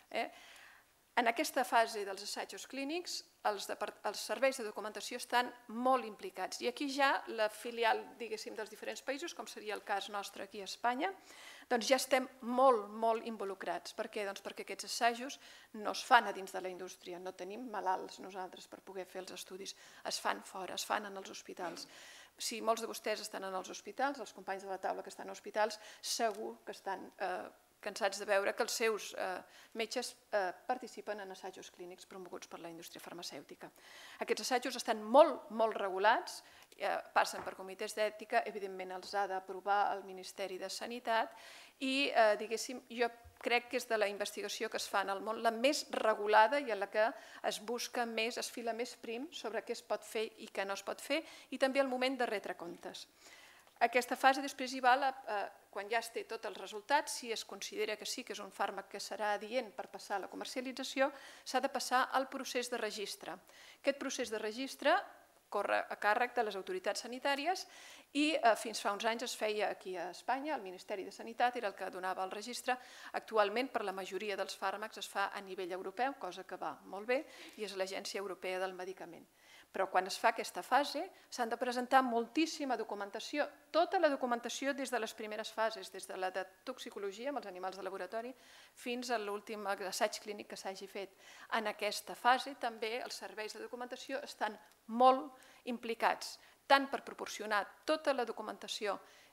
En aquesta fase dels assajos clínics els serveis de documentació estan molt implicats i aquí ja la filial, diguéssim, dels diferents països, com seria el cas nostre aquí a Espanya, doncs ja estem molt involucrats. Per què? Doncs perquè aquests assajos no es fan a dins de la indústria, no tenim malalts nosaltres per poder fer els estudis, es fan fora, es fan en els hospitals. Si molts de vostès estan en els hospitals, els companys de la taula que estan a hospitals, segur que estan cansats de veure que els seus metges participen en assajos clínics promoguts per la indústria farmacèutica. Aquests assajos estan molt regulats, passen per comitès d'ètica, evidentment els ha d'aprovar el Ministeri de Sanitat i, diguéssim, jo crec que és de la investigació que es fa en el món la més regulada i en la que es busca més, es fila més prim sobre què es pot fer i què no es pot fer i també el moment de retre comptes. Aquesta fase després hi va, quan ja es té tots els resultats, si es considera que sí que és un fàrmac que serà adient per passar a la comercialització, s'ha de passar al procés de registre. Aquest procés de registre corre a càrrec de les autoritats sanitàries i fins fa uns anys es feia aquí a Espanya, el Ministeri de Sanitat era el que donava el registre. Actualment, per la majoria dels fàrmacs es fa a nivell europeu, cosa que va molt bé, i és l'Agència Europea del Medicament. Però quan es fa aquesta fase s'han de presentar moltíssima documentació, tota la documentació des de les primeres fases, des de la de toxicologia amb els animals de laboratori fins a l'últim assaig clínic que s'hagi fet. En aquesta fase també els serveis de documentació estan molt implicats, tant per proporcionar tota la documentació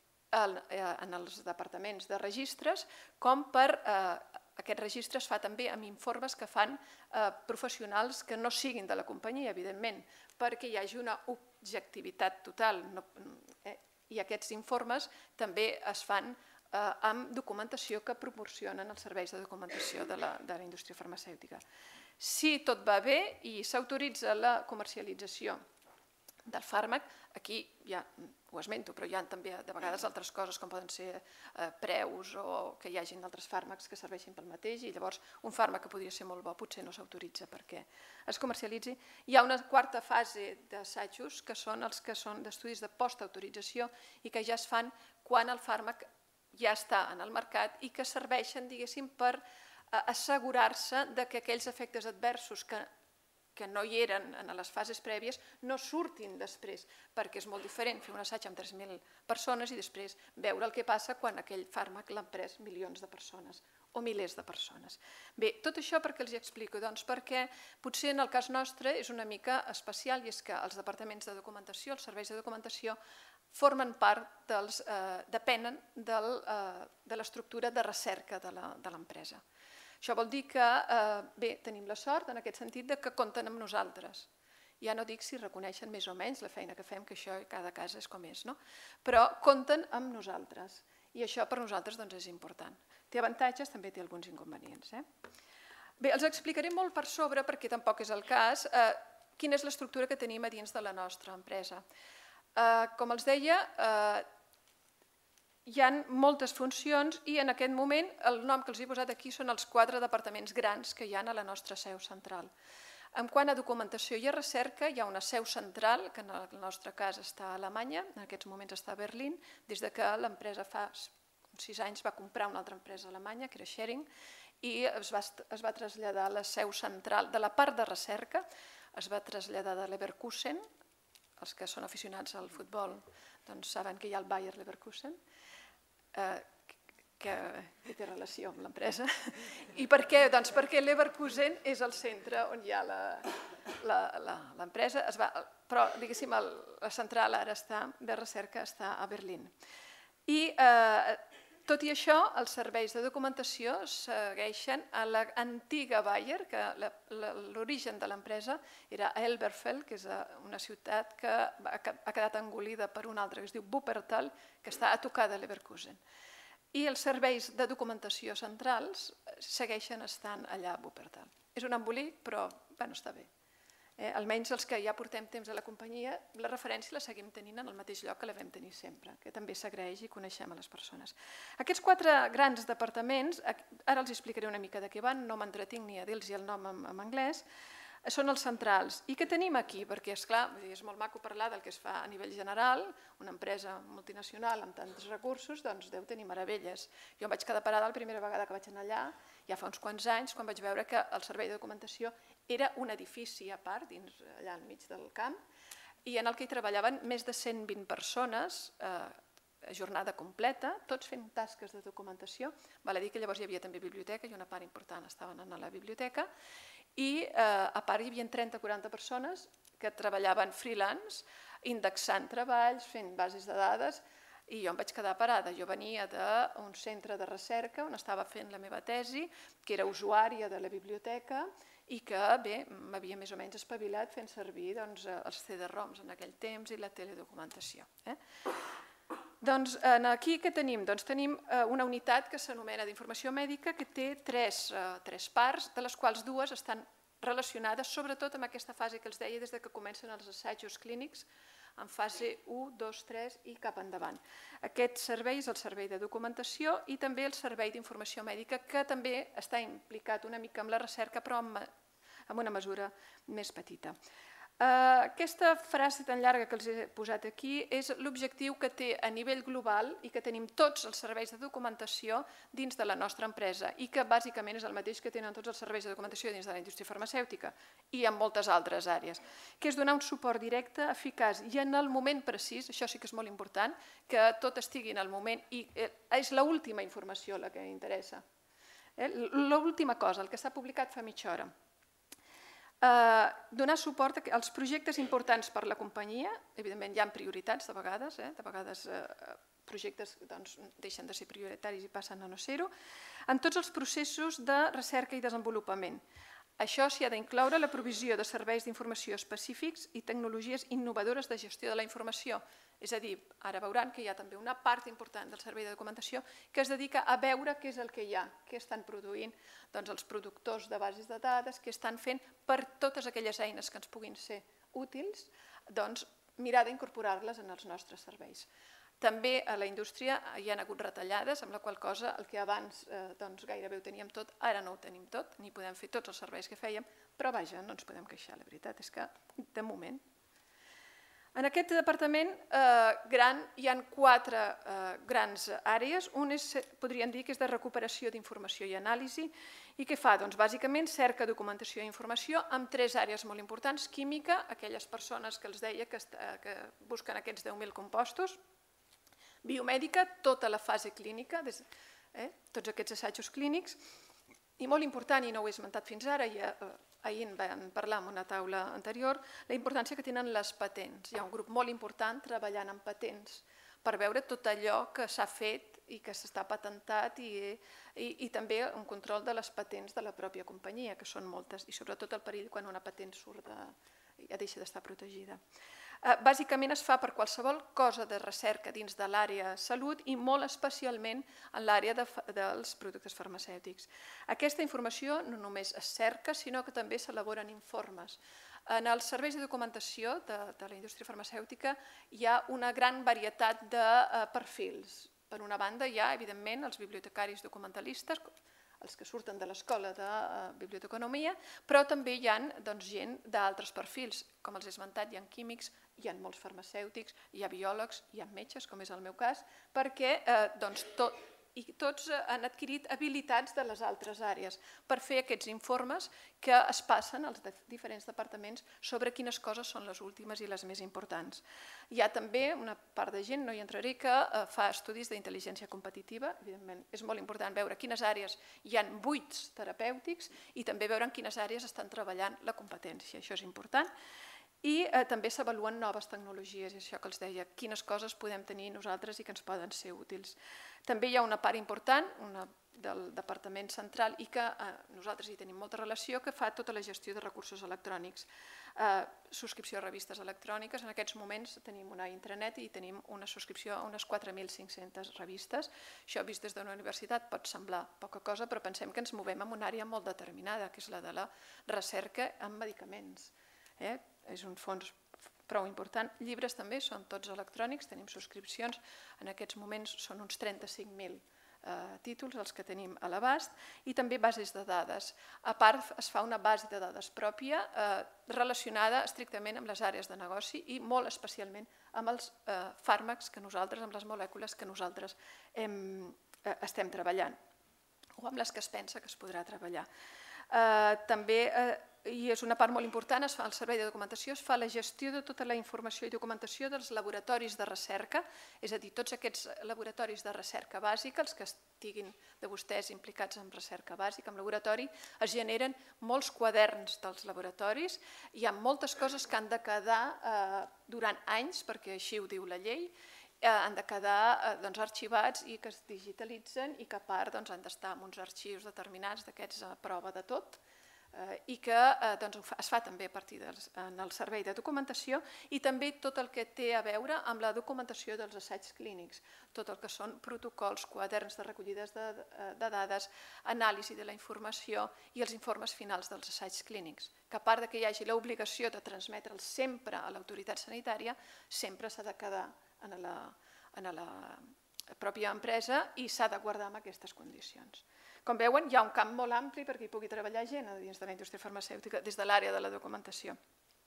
en els departaments de registres com per aquest registre es fa també amb informes que fan professionals que no siguin de la companyia, evidentment, perquè hi hagi una objectivitat total. I aquests informes també es fan amb documentació que proporcionen els serveis de documentació de la indústria farmacèutica. Si tot va bé i s'autoritza la comercialització del fàrmac, aquí ja ho esmento, però hi ha també de vegades altres coses com poden ser preus o que hi hagi altres fàrmacs que serveixin pel mateix i llavors un fàrmac que podria ser molt bo potser no s'autoritza perquè es comercialitzi. Hi ha una quarta fase d'assajos que són els que són d'estudis de postautorització i que ja es fan quan el fàrmac ja està en el mercat i que serveixen, diguéssim, per assegurar-se que aquells efectes adversos que que no hi eren en les fases prèvies no surtin després, perquè és molt diferent fer un assaig amb 3.000 persones i després veure el que passa quan aquell fàrmac l'han pres milions de persones o milers de persones. Bé, tot això per què els hi explico? Doncs perquè potser en el cas nostre és una mica especial i és que els departaments de documentació, els serveis de documentació, formen part depenen de l'estructura de recerca de l'empresa. Això vol dir que, bé, tenim la sort en aquest sentit que compten amb nosaltres. Ja no dic si reconeixen més o menys la feina que fem, que això cada cas és com és, no? Però compten amb nosaltres i això per nosaltres és important. Té avantatges, també té alguns inconvenients. Bé, els explicaré molt per sobre, perquè tampoc és el cas, quina és l'estructura que tenim a dins de la nostra empresa. Com els deia, hi ha moltes funcions i en aquest moment el nom que els he posat aquí són els 4 departaments grans que hi ha a la nostra seu central. En quant a documentació i a recerca, hi ha una seu central, que en el nostre cas està a Alemanya, en aquests moments està a Berlín, des que l'empresa fa 6 anys va comprar una altra empresa alemanya, que era Schering, i es va traslladar a la seu central de la part de recerca, es va traslladar de Leverkusen, els que són aficionats al futbol saben que hi ha el Bayer Leverkusen, que té relació amb l'empresa. I per què? Doncs perquè Leverkusen és el centre on hi ha l'empresa, però diguéssim la central ara de recerca està a Berlín. I tot i això, els serveis de documentació segueixen a l'antiga Bayer, que l'origen de l'empresa era a Elberfeld, que és una ciutat que ha quedat engolida per una altra que es diu Wuppertal, que està a tocar de Leverkusen. I els serveis de documentació centrals segueixen estant allà a Wuppertal. És un embolic, però està bé. Almenys els que ja portem temps a la companyia, la referència la seguim tenint en el mateix lloc que la vam tenir sempre, que també s'agraeix i coneixem a les persones. Aquests 4 grans departaments, ara els explicaré una mica de què van, no m'entretinc ni a dir-los el nom en anglès, són els centrals. I què tenim aquí? Perquè, esclar, és molt maco parlar del que es fa a nivell general, una empresa multinacional amb tants recursos, doncs deu tenir meravelles. Jo em vaig quedar parada la primera vegada que vaig anar allà, ja fa uns quants anys, quan vaig veure que el servei de documentació era un edifici a part, allà al mig del camp, i en el que hi treballaven més de 120 persones, a jornada completa, tots fent tasques de documentació. Val a dir que llavors hi havia també biblioteca i una part important estaven a la biblioteca, i a part hi havia 30 o 40 persones que treballaven freelance, indexant treballs, fent bases de dades, i jo em vaig quedar parada. Jo venia d'un centre de recerca on estava fent la meva tesi, que era usuària de la biblioteca i que, bé, m'havia més o menys espavilat fent servir els CD-ROMs en aquell temps i la teledocumentació. Doncs aquí què tenim? Doncs tenim una unitat que s'anomena d'informació mèdica que té 3 parts, de les quals 2 estan relacionades sobretot amb aquesta fase que els deia des que comencen els assajos clínics, en fase 1, 2, 3 i cap endavant. Aquest servei és el servei de documentació i també el servei d'informació mèdica, que també està implicat una mica amb la recerca, però en una mesura més petita. Aquesta frase tan llarga que els he posat aquí és l'objectiu que té a nivell global i que tenim tots els serveis de documentació dins de la nostra empresa i que bàsicament és el mateix que tenen tots els serveis de documentació dins de la indústria farmacèutica i en moltes altres àrees, que és donar un suport directe, eficaç i en el moment precís, això sí que és molt important, que tot estigui en el moment i és l'última informació la que interessa. L'última cosa, el que s'ha publicat fa mitja hora. Donar suport als projectes importants per a la companyia, evidentment hi ha prioritats de vegades projectes deixen de ser prioritaris i passen a no ser-ho, en tots els processos de recerca i desenvolupament. Això s'hi ha d'incloure la provisió de serveis d'informació específics i tecnologies innovadores de gestió de la informació. És a dir, ara veuran que hi ha també una part important del servei de documentació que es dedica a veure què és el que hi ha, què estan produint els productors de bases de dades, què estan fent per totes aquelles eines que ens puguin ser útils, mirar d'incorporar-les en els nostres serveis. També a la indústria hi ha hagut retallades, amb la qual cosa el que abans gairebé ho teníem tot, ara no ho tenim tot, ni podem fer tots els serveis que fèiem, però vaja, no ens podem queixar, la veritat és que de moment. En aquest departament gran hi ha 4 grans àrees. Un podríem dir que és de recuperació d'informació i anàlisi i què fa? Doncs bàsicament cerca documentació i informació amb 3 àrees molt importants. Química, aquelles persones que els deia que busquen aquests 10.000 compostos. Biomèdica, tota la fase clínica, tots aquests assajos clínics. I molt important, i no ho he esmentat fins ara, ahir en vam parlar en una taula anterior, la importància que tenen les patents. Hi ha un grup molt important treballant en patents per veure tot allò que s'ha fet i que s'està patentat i també un control de les patents de la pròpia companyia, que són moltes, i sobretot el perill quan una patent surt ja deixa d'estar protegida. Bàsicament es fa per qualsevol cosa de recerca dins de l'àrea salut i molt especialment en l'àrea dels productes farmacèutics. Aquesta informació no només es cerca, sinó que també s'elaboren informes. En els serveis de documentació de la indústria farmacèutica hi ha una gran varietat de perfils. Per una banda hi ha, evidentment, els bibliotecaris documentalistes, els que surten de l'escola de biblioteconomia, però també hi ha gent d'altres perfils, com els he esmentat, hi ha químics, hi ha molts farmacèutics, hi ha biòlegs, hi ha metges, com és el meu cas, perquè tots han adquirit habilitats de les altres àrees per fer aquests informes que es passen als diferents departaments sobre quines coses són les últimes i les més importants. Hi ha també una part de gent, no hi entraré, que fa estudis d'intel·ligència competitiva. Evidentment, és molt important veure quines àrees hi ha buits terapèutics i també veure en quines àrees estan treballant la competència. Això és important. I també s'avaluen noves tecnologies, és això que els deia, quines coses podem tenir nosaltres i que ens poden ser útils. També hi ha una part important del Departament Central i que nosaltres hi tenim molta relació, que fa tota la gestió de recursos electrònics. Subscripció a revistes electròniques, en aquests moments tenim una intranet i tenim una subscripció a unes 4.500 revistes. Això vist des d'una universitat pot semblar poca cosa, però pensem que ens movem en una àrea molt determinada, que és la de la recerca en medicaments. És un fons prou important. Llibres també són tots electrònics, tenim subscripcions, en aquests moments són uns 35.000 títols els que tenim a l'abast, i també bases de dades. A part, es fa una base de dades pròpia relacionada estrictament amb les àrees de negoci i molt especialment amb els fàrmacs que nosaltres, amb les molècules que nosaltres estem treballant o amb les que es pensa que es podrà treballar. També, i és una part molt important, es fa el servei de documentació, es fa la gestió de tota la informació i documentació dels laboratoris de recerca, és a dir, tots aquests laboratoris de recerca bàsica, els que estiguin de vostès implicats en recerca bàsica, en laboratori, es generen molts quaderns dels laboratoris, hi ha moltes coses que han de quedar durant anys, perquè així ho diu la llei, han de quedar arxivats i que es digitalitzen i que a part han d'estar en uns arxius determinats d'aquests a prova de tot i que es fa també a partir del servei de documentació i també tot el que té a veure amb la documentació dels assaigs clínics, tot el que són protocols, quaderns de recollides de dades, anàlisi de la informació i els informes finals dels assaigs clínics, que a part que hi hagi l'obligació de transmetre'ls sempre a l'autoritat sanitària, sempre s'ha de quedar en la pròpia empresa i s'ha de guardar en aquestes condicions. Com veuen, hi ha un camp molt ampli perquè hi pugui treballar gent dins de la indústria farmacèutica, des de l'àrea de la documentació.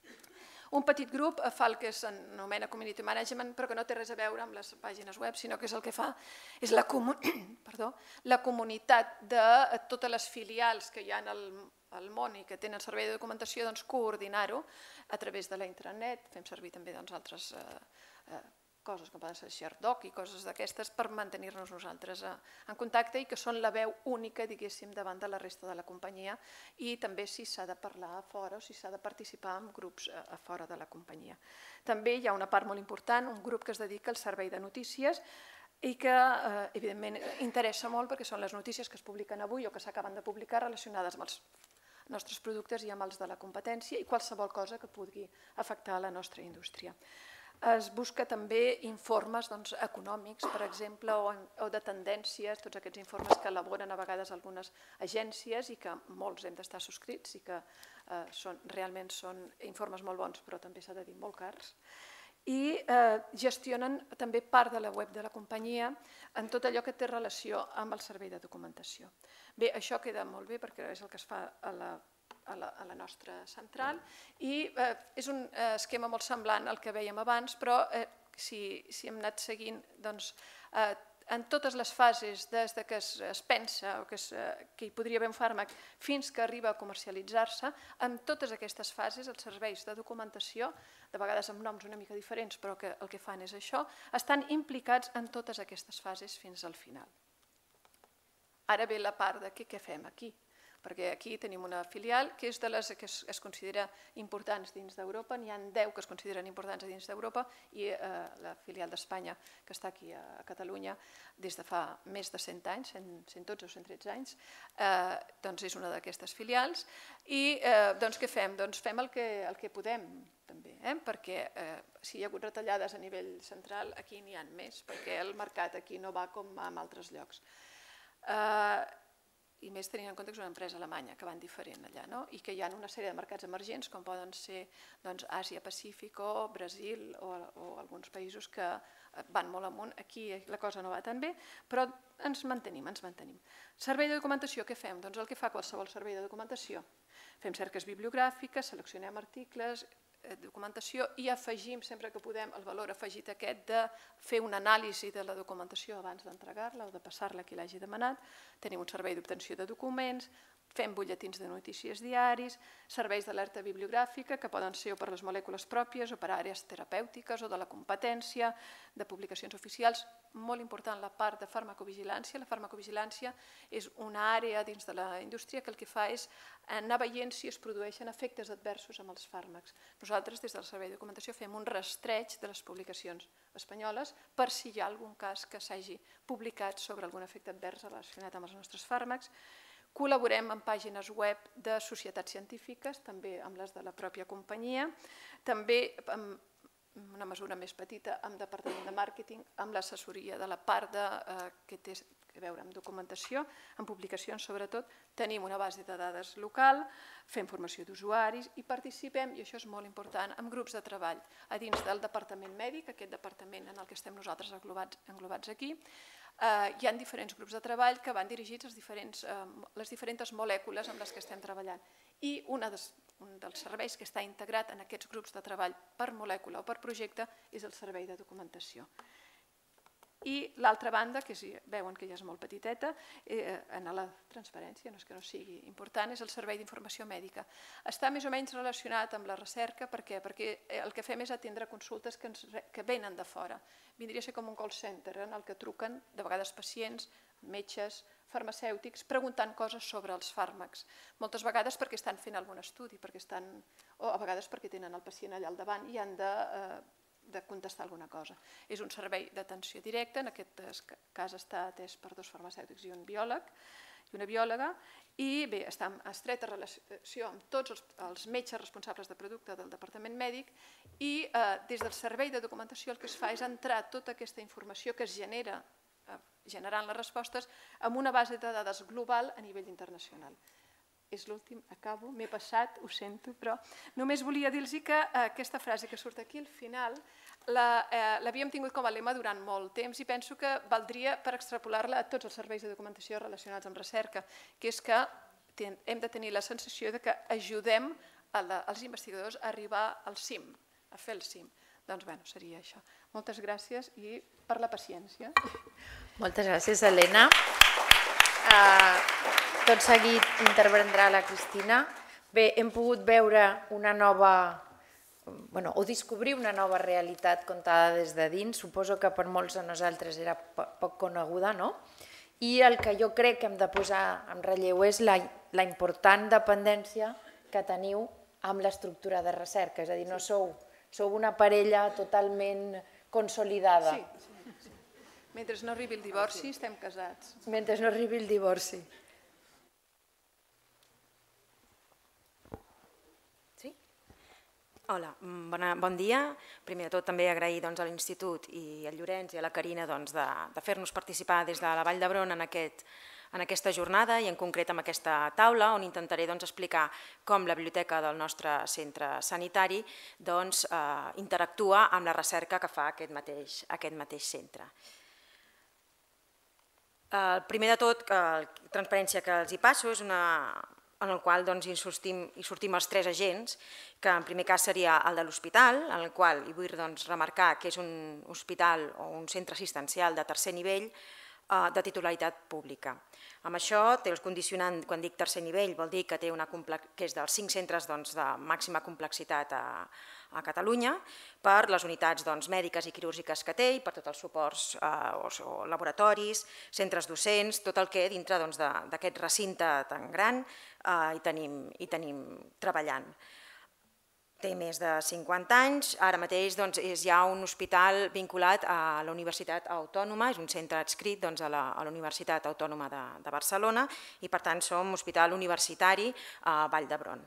Un petit grup fa el que s'anomena Community Management, però que no té res a veure amb les pàgines web, sinó que és el que fa és la comunitat de totes les filials que hi ha al món i que tenen servei de documentació, coordinar-ho a través de la intranet. Fem servir també altres coses com poden ser ShareDoc i coses d'aquestes per mantenir-nos nosaltres en contacte i que són la veu única, diguéssim, davant de la resta de la companyia i també si s'ha de parlar a fora o si s'ha de participar en grups a fora de la companyia. També hi ha una part molt important, un grup que es dedica al servei de notícies i que, evidentment, interessa molt perquè són les notícies que es publiquen avui o que s'acaben de publicar relacionades amb els nostres productes i amb els de la competència i qualsevol cosa que pugui afectar la nostra indústria. Es busca també informes econòmics, per exemple, o de tendències, tots aquests informes que elaboren a vegades algunes agències i que molts hem d'estar subscrits i que realment són informes molt bons, però també s'ha de dir molt cars. I gestionen també part de la web de la companyia en tot allò que té relació amb el servei de documentació. Bé, això queda molt bé perquè és el que es fa a a la nostra central i és un esquema molt semblant al que vèiem abans, però si hem anat seguint en totes les fases des que es pensa que hi podria haver un fàrmac fins que arriba a comercialitzar-se, en totes aquestes fases els serveis de documentació, de vegades amb noms una mica diferents, però que el que fan és això, estan implicats en totes aquestes fases fins al final. Ara ve la part de què fem aquí, perquè aquí tenim una filial que és de les que es considera importants dins d'Europa, n'hi ha 10 que es consideren importants dins d'Europa i la filial d'Espanya, que està aquí a Catalunya des de fa més de 100 anys, 112 o 113 anys, doncs és una d'aquestes filials. I què fem? Doncs fem el que podem, també, perquè si hi ha hagut retallades a nivell central, aquí n'hi ha més, perquè el mercat aquí no va com en altres llocs. I més tenint en compte que és una empresa alemanya, que van diferent allà, i que hi ha una sèrie de mercats emergents, com poden ser Àsia, Pacífic o Brasil o alguns països que van molt amunt. Aquí la cosa no va tan bé, però ens mantenim. Servei de documentació, què fem? Doncs el que fa qualsevol servei de documentació. Fem cerques bibliogràfiques, seleccionem articles, documentació i afegim sempre que podem el valor afegit aquest de fer una anàlisi de la documentació abans d'entregar-la o de passar-la a qui l'hagi demanat. Tenim un servei d'obtenció de documents, fem butlletins de notícies diaris, serveis d'alerta bibliogràfica que poden ser o per les molècules pròpies o per àrees terapèutiques o de la competència, de publicacions oficials. Molt important la part de farmacovigilància. La farmacovigilància és una àrea dins de la indústria que el que fa és anar veient si es produeixen efectes adversos amb els fàrmacs. Nosaltres, des del Servei de Documentació, fem un rastreig de les publicacions espanyoles per si hi ha algun cas que s'hagi publicat sobre algun efecte advers relacionat amb els nostres fàrmacs. Col·laborem en pàgines web de societats científiques, també amb les de la pròpia companyia, també en una mesura més petita amb departament de màrqueting, amb l'assessoria de la part que té a veure amb documentació, amb publicacions sobretot. Tenim una base de dades local, fem formació d'usuaris i participem, i això és molt important, en grups de treball a dins del departament mèdic, aquest departament en el que estem nosaltres englobats aquí. Hi ha diferents grups de treball que van dirigits a les diferents molècules amb les que estem treballant. I un dels serveis que està integrat en aquests grups de treball per molècula o per projecte és el servei de documentació. I l'altra banda, que veuen que ja és molt petiteta, en la transparència, no és que no sigui important, és el servei d'informació mèdica. Està més o menys relacionat amb la recerca, per què? Perquè el que fem és atendre consultes que venen de fora. Vindria a ser com un call center en el que truquen de vegades pacients, metges, farmacèutics, preguntant coses sobre els fàrmacs. Moltes vegades perquè estan fent algun estudi, o a vegades perquè tenen el pacient allà al davant i han de contestar alguna cosa. És un servei d'atenció directa, en aquest cas està atès per 2 farmacèutics i un biòleg i una biòloga, i bé, està en estreta relació amb tots els metges responsables de producte del departament mèdic i des del servei de documentació el que es fa és entrar tota aquesta informació que es genera generant les respostes amb una base de dades global a nivell internacional. És l'últim, acabo, m'he passat, ho sento, però només volia dir-los que aquesta frase que surt aquí al final l'havíem tingut com a lema durant molt temps i penso que valdria per extrapolar-la a tots els serveis de documentació relacionats amb recerca, que és que hem de tenir la sensació que ajudem els investigadors a arribar al cim, a fer el cim. Doncs bé, seria això. Moltes gràcies i per la paciència.
Moltes gràcies, Helena. Tot seguit intervendrà la Cristina. Bé, hem pogut veure una nova, o descobrir una nova realitat contada des de dins. Suposo que per molts de nosaltres era poc coneguda, no? I el que jo crec que hem de posar en relleu és la important dependència que teniu amb l'estructura de recerca. És a dir, no sou una parella totalment consolidada.
Sí. Mentre no arribi el divorci, estem casats.
Mentre no arribi el divorci.
Sí? Hola, bon dia. Primer de tot també agrair a l'Institut i al Llorenç i a la Carina de fer-nos participar des de la Vall d'Hebron en aquesta jornada i en concret en aquesta taula on intentaré explicar com la biblioteca del nostre centre sanitari interactua amb la recerca que fa aquest mateix centre. Primer de tot, la transparència que els hi passo és en el qual hi sortim els 3 agents, que en primer cas seria el de l'hospital, en el qual hi vull remarcar que és un hospital o un centre assistencial de tercer nivell de titularitat pública. Amb això té el condicionant, quan dic tercer nivell, vol dir que és dels 5 centres de màxima complexitat a Catalunya, per les unitats mèdiques i quirúrgiques que té i per tots els suports o laboratoris, centres docents, tot el que dintre d'aquest recinte tan gran hi tenim treballant. Té més de 50 anys, ara mateix és ja un hospital vinculat a la Universitat Autònoma, és un centre adscrit a la Universitat Autònoma de Barcelona i per tant som hospital universitari a Vall d'Hebron.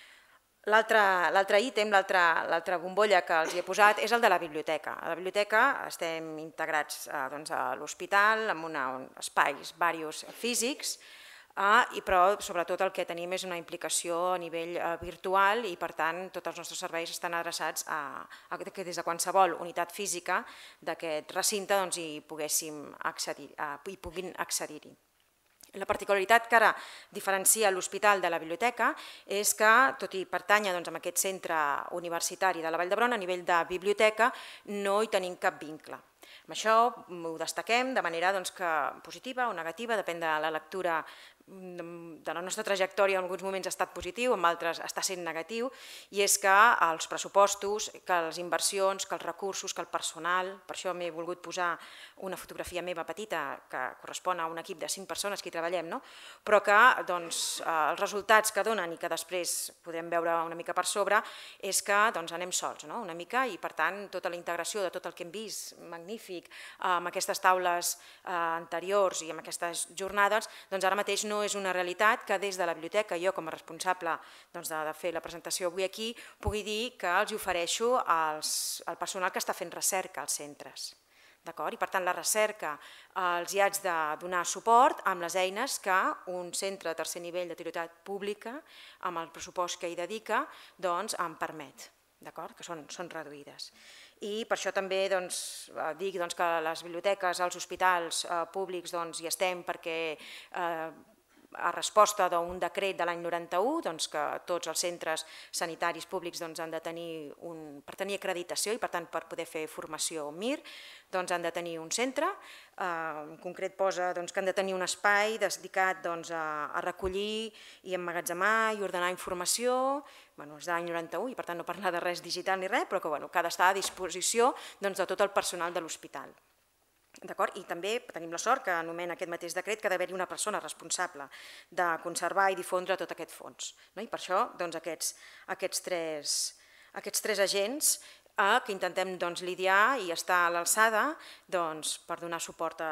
L'altre ítem, l'altra bombolla que els he posat és el de la biblioteca. A la biblioteca estem integrats a l'hospital amb espais diversos físics, però sobretot el que tenim és una implicació a nivell virtual i per tant tots els nostres serveis estan adreçats a que des de qualsevol unitat física d'aquest recinte hi puguin accedir-hi. La particularitat que ara diferencia l'hospital de la biblioteca és que, tot i pertànyer a aquest centre universitari de la Vall d'Hebron, a nivell de biblioteca no hi tenim cap vincle. Amb això ho destaquem de manera positiva o negativa, depèn de la lectura de la nostra trajectòria. En alguns moments ha estat positiu, en altres està sent negatiu, i és que els pressupostos, que les inversions, que els recursos, que el personal, per això m'he volgut posar una fotografia meva petita que correspon a un equip de 5 persones que hi treballem, però que els resultats que donen i que després podem veure una mica per sobre és que anem sols una mica i per tant tota la integració de tot el que hem vist magnífic amb aquestes taules anteriors i amb aquestes jornades, ara mateix no és una realitat que des de la biblioteca jo com a responsable de fer la presentació avui aquí pugui dir que els ofereixo al personal que està fent recerca als centres. I per tant la recerca els hi haig de donar suport amb les eines que un centre de tercer nivell de titularitat pública amb el pressupost que hi dedica em permet, que són reduïdes. I per això també dic que a les biblioteques, als hospitals públics hi estem perquè a resposta d'un decret de l'any 91 que tots els centres sanitaris públics han de tenir, per tenir acreditació i per tant per poder fer formació MIR, han de tenir un centre, en concret posa que han de tenir un espai dedicat a recollir i emmagatzemar i ordenar informació, és de l'any 91 i per tant no parla de res digital ni res, però que ha d'estar a disposició de tot el personal de l'hospital. I també tenim la sort que anomena aquest mateix decret que ha d'haver-hi una persona responsable de conservar i difondre tot aquest fons. I per això aquests tres agents que intentem lidiar i estar a l'alçada per donar suport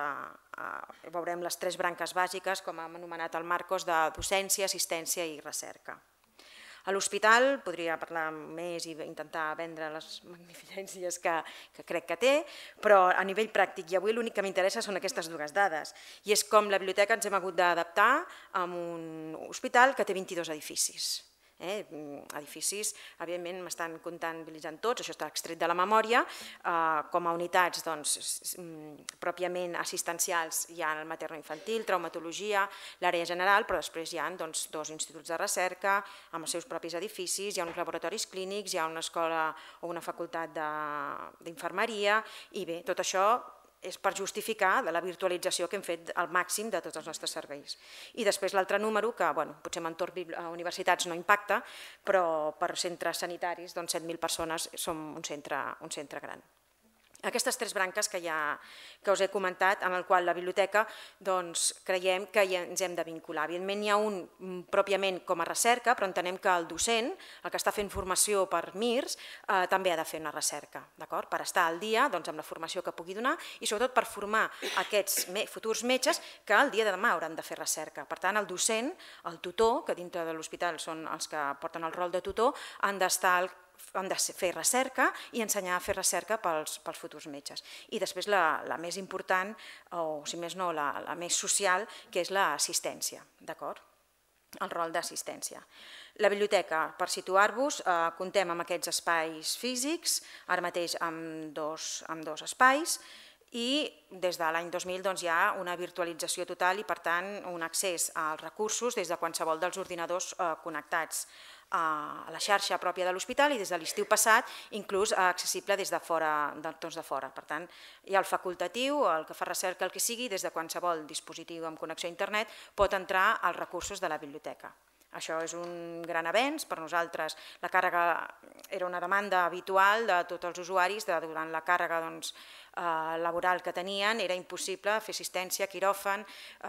veurem les 3 branques bàsiques, com hem anomenat el Marcos, de docència, assistència i recerca. A l'hospital podria parlar més i intentar vendre les magnificències que crec que té, però a nivell pràctic i avui l'únic que m'interessa són aquestes 2 dades, i és com la biblioteca ens hem hagut d'adaptar a un hospital que té 22 edificis. Edificis, evidentment m'estan comptabilitzant tots, això està extret de la memòria, com a unitats pròpiament assistencials hi ha el materno-infantil, traumatologia, l'àrea general, però després hi ha 2 instituts de recerca amb els seus propis edificis, hi ha uns laboratoris clínics, hi ha una escola o una facultat d'infermeria i bé, tot això és per justificar la virtualització que hem fet al màxim de tots els nostres serveis. I després l'altre número, que potser en entorn a universitats no impacta, però per centres sanitaris, 7.000 persones, som un centre gran. Aquestes 3 branques que us he comentat, en el qual la biblioteca creiem que ens hem de vincular. Evidentment hi ha un pròpiament com a recerca, però entenem que el docent, el que està fent formació per MIRS, també ha de fer una recerca, per estar al dia amb la formació que pugui donar i sobretot per formar aquests futurs metges que el dia de demà hauran de fer recerca. Per tant, el docent, el tutor, que dintre de l'hospital són els que porten el rol de tutor, han de fer recerca i ensenyar a fer recerca pels futurs metges. I després la més important, o si més no la més social, que és l'assistència, el rol d'assistència. La biblioteca, per situar-vos, comptem amb aquests espais físics, ara mateix amb 2 espais, i des de l'any 2000 hi ha una virtualització total i, per tant, un accés als recursos des de qualsevol dels ordinadors connectats a la xarxa pròpia de l'hospital i des de l'estiu passat inclús accessible des de fora, d'entorns de fora. Per tant, hi ha el facultatiu, el que fa recerca, el que sigui, des de qualsevol dispositiu amb connexió a internet pot entrar als recursos de la biblioteca. Això és un gran avenç. Per nosaltres la càrrega era una demanda habitual de tots els usuaris, durant la càrrega laboral que tenien era impossible fer assistència, quiròfan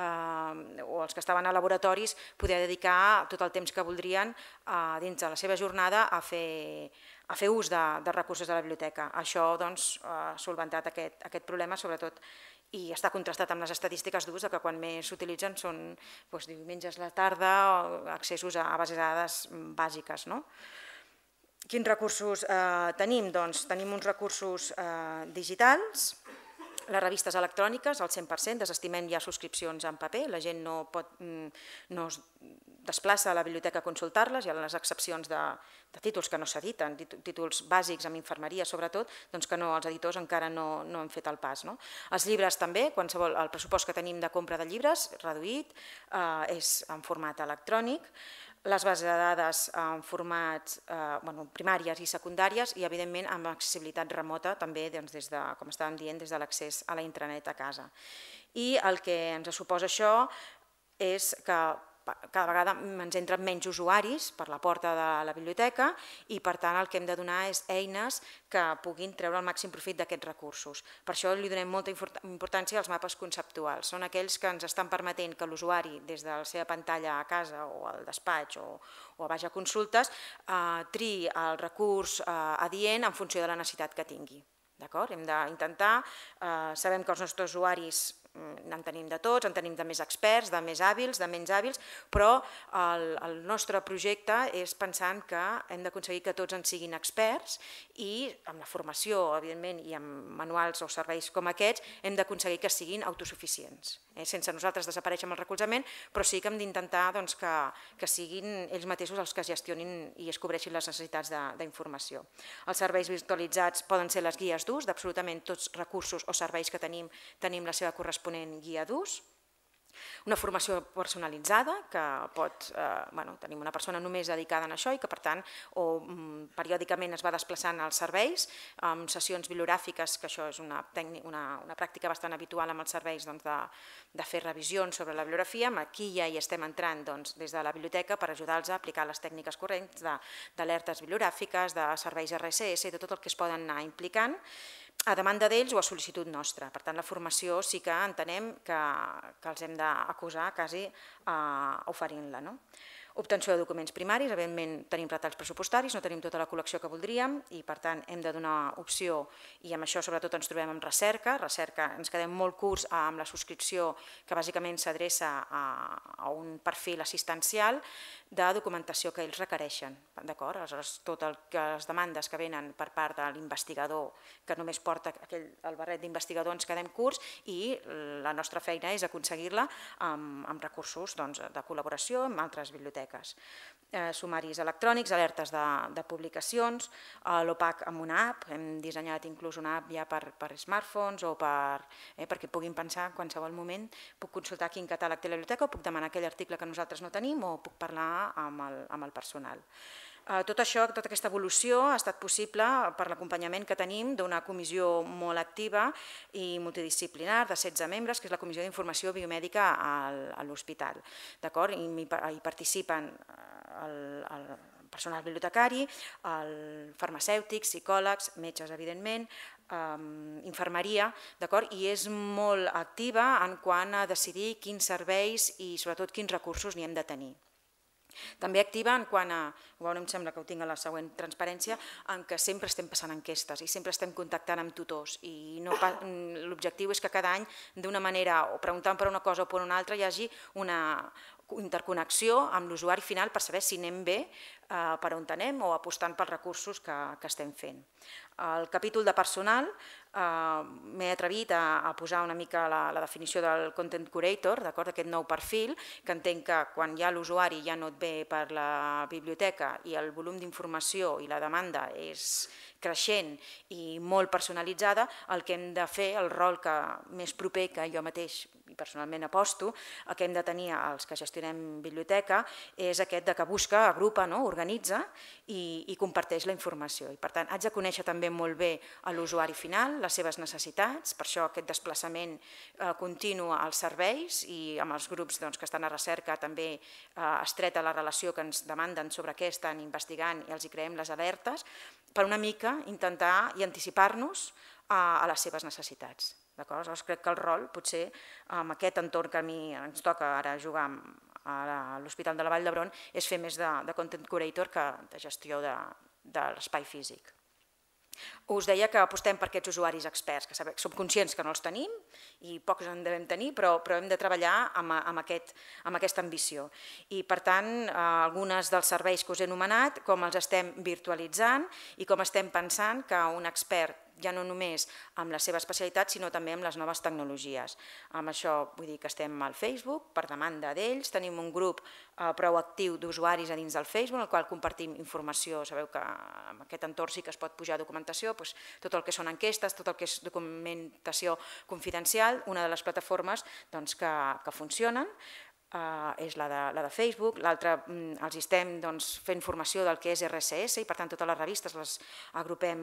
o els que estaven a laboratoris poder dedicar tot el temps que voldrien dins de la seva jornada a fer ús de recursos de la biblioteca. Això ha solventat aquest problema, sobretot, i està contrastat amb les estadístiques d'ús que quan més s'utilitzen són diumenges a la tarda o accessos a bases de dades bàsiques. Quins recursos tenim? Doncs tenim uns recursos digitals, les revistes electròniques al 100%, desestimem ja subscripcions en paper, la gent no es desplaça a la biblioteca a consultar-les, hi ha les excepcions de títols que no s'editen, títols bàsics amb infermeria sobretot, doncs que els editors encara no han fet el pas. Els llibres també, el pressupost que tenim de compra de llibres reduït és en format electrònic, les bases de dades en formats primàries i secundàries i, evidentment, amb accessibilitat remota també, des de, com estàvem dient, des de l'accés a la intranet a casa. I el que ens suposa això és que cada vegada ens entren menys usuaris per la porta de la biblioteca i, per tant, el que hem de donar és eines que puguin treure el màxim profit d'aquests recursos. Per això li donem molta importància als mapes conceptuals. Són aquells que ens estan permetent que l'usuari, des de la seva pantalla a casa o al despatx o a baix a consultes, triï el recurs adient en funció de la necessitat que tingui. Hem d'intentar, sabem que els nostres usuaris en tenim de tots, en tenim de més experts, de més hàbils, de menys hàbils, però el nostre projecte és pensant que hem d'aconseguir que tots en siguin experts i amb la formació, evidentment, i amb manuals o serveis com aquests, hem d'aconseguir que siguin autosuficients. Sense nosaltres desaparèixer amb el recolzament, però sí que hem d'intentar que siguin ells mateixos els que gestionin i es cobreixin les necessitats d'informació. Els serveis virtualitzats poden ser les guies d'ús, d'absolutament tots recursos o serveis que tenim la seva corresponent guia d'ús. Una formació personalitzada, que tenim una persona només dedicada a això i que, per tant, periòdicament es va desplaçant als serveis, amb sessions bibliogràfiques, que això és una pràctica bastant habitual amb els serveis de fer revisions sobre la bibliografia. Aquí ja hi estem entrant des de la biblioteca per ajudar-los a aplicar les tècniques corrents d'alertes bibliogràfiques, de serveis RSS i de tot el que es poden anar implicant a demanda d'ells o a sol·licitud nostra. Per tant, la formació sí que entenem que els hem d'acusar quasi oferint-la. Obtenció de documents primaris, evidentment tenim retalls pressupostaris, no tenim tota la col·lecció que voldríem i, per tant, hem de donar opció i amb això sobretot ens trobem amb recerca, ens quedem molt curts amb la subscripció que bàsicament s'adreça a un perfil assistencial de documentació que ells requereixen. Aleshores, totes les demandes que venen per part de l'investigador, que només porta el barret d'investigador, ens quedem curts i la nostra feina és aconseguir-la amb recursos de col·laboració amb altres biblioteques. Sumaris electrònics, alertes de publicacions, l'OPAC amb una app, hem dissenyat inclús una app ja per smartphones o perquè puguin pensar en qualsevol moment, puc consultar quin catàleg té la biblioteca o puc demanar aquell article que nosaltres no tenim o puc parlar amb el personal. Tot això, tota aquesta evolució ha estat possible per l'acompanyament que tenim d'una comissió molt activa i multidisciplinar de 16 membres, que és la Comissió d'Informació Biomèdica a l'hospital. Hi participen el personal bibliotecari, el farmacèutic, psicòlegs, metges, evidentment, infermeria, i és molt activa en quant a decidir quins serveis i sobretot quins recursos n'hi hem de tenir. També activa en quant a, em sembla que ho tinc a la següent transparència, en què sempre estem passant enquestes i sempre estem contactant amb tutors i l'objectiu és que cada any d'una manera o preguntant per una cosa o per una altra hi hagi una interconnexió amb l'usuari final per saber si anem bé, per on anem o apostant pels recursos que estem fent. El capítol de personal m'he atrevit a posar una mica la definició del content curator, d'aquest nou perfil, que entenc que quan ja l'usuari ja no et ve per la biblioteca i el volum d'informació i la demanda és creixent i molt personalitzada, el que hem de fer, el rol més proper que jo mateix i personalment aposto, el que hem de tenir els que gestionem biblioteca és aquest que busca, agrupa, organitza i comparteix la informació. I per tant, haig de conèixer també molt bé l'usuari final, les seves necessitats, per això aquest desplaçament continu als serveis i amb els grups que estan a recerca també estreta la relació que ens demanden sobre què estan investigant i els hi creem les alertes, per una mica intentar i anticipar-nos a les seves necessitats. Llavors crec que el rol, potser amb aquest entorn que a mi ens toca ara jugar a l'Hospital de la Vall d'Hebron, és fer més de content curator que de gestió de l'espai físic. Us deia que apostem per aquests usuaris experts, que som conscients que no els tenim i pocs en devem tenir, però hem de treballar amb aquesta ambició. I per tant, alguns dels serveis que us he anomenat, com els estem virtualitzant i com estem pensant que un expert ja no només amb la seva especialitat, sinó també amb les noves tecnologies. Amb això vull dir que estem al Facebook, per demanda d'ells, tenim un grup prou actiu d'usuaris a dins del Facebook, en el qual compartim informació. Sabeu que en aquest entorn sí que es pot pujar documentació, tot el que són enquestes, tot el que és documentació confidencial, una de les plataformes que funcionen és la de Facebook, l'altra els estem fent formació del que és RSS i per tant totes les revistes les agrupem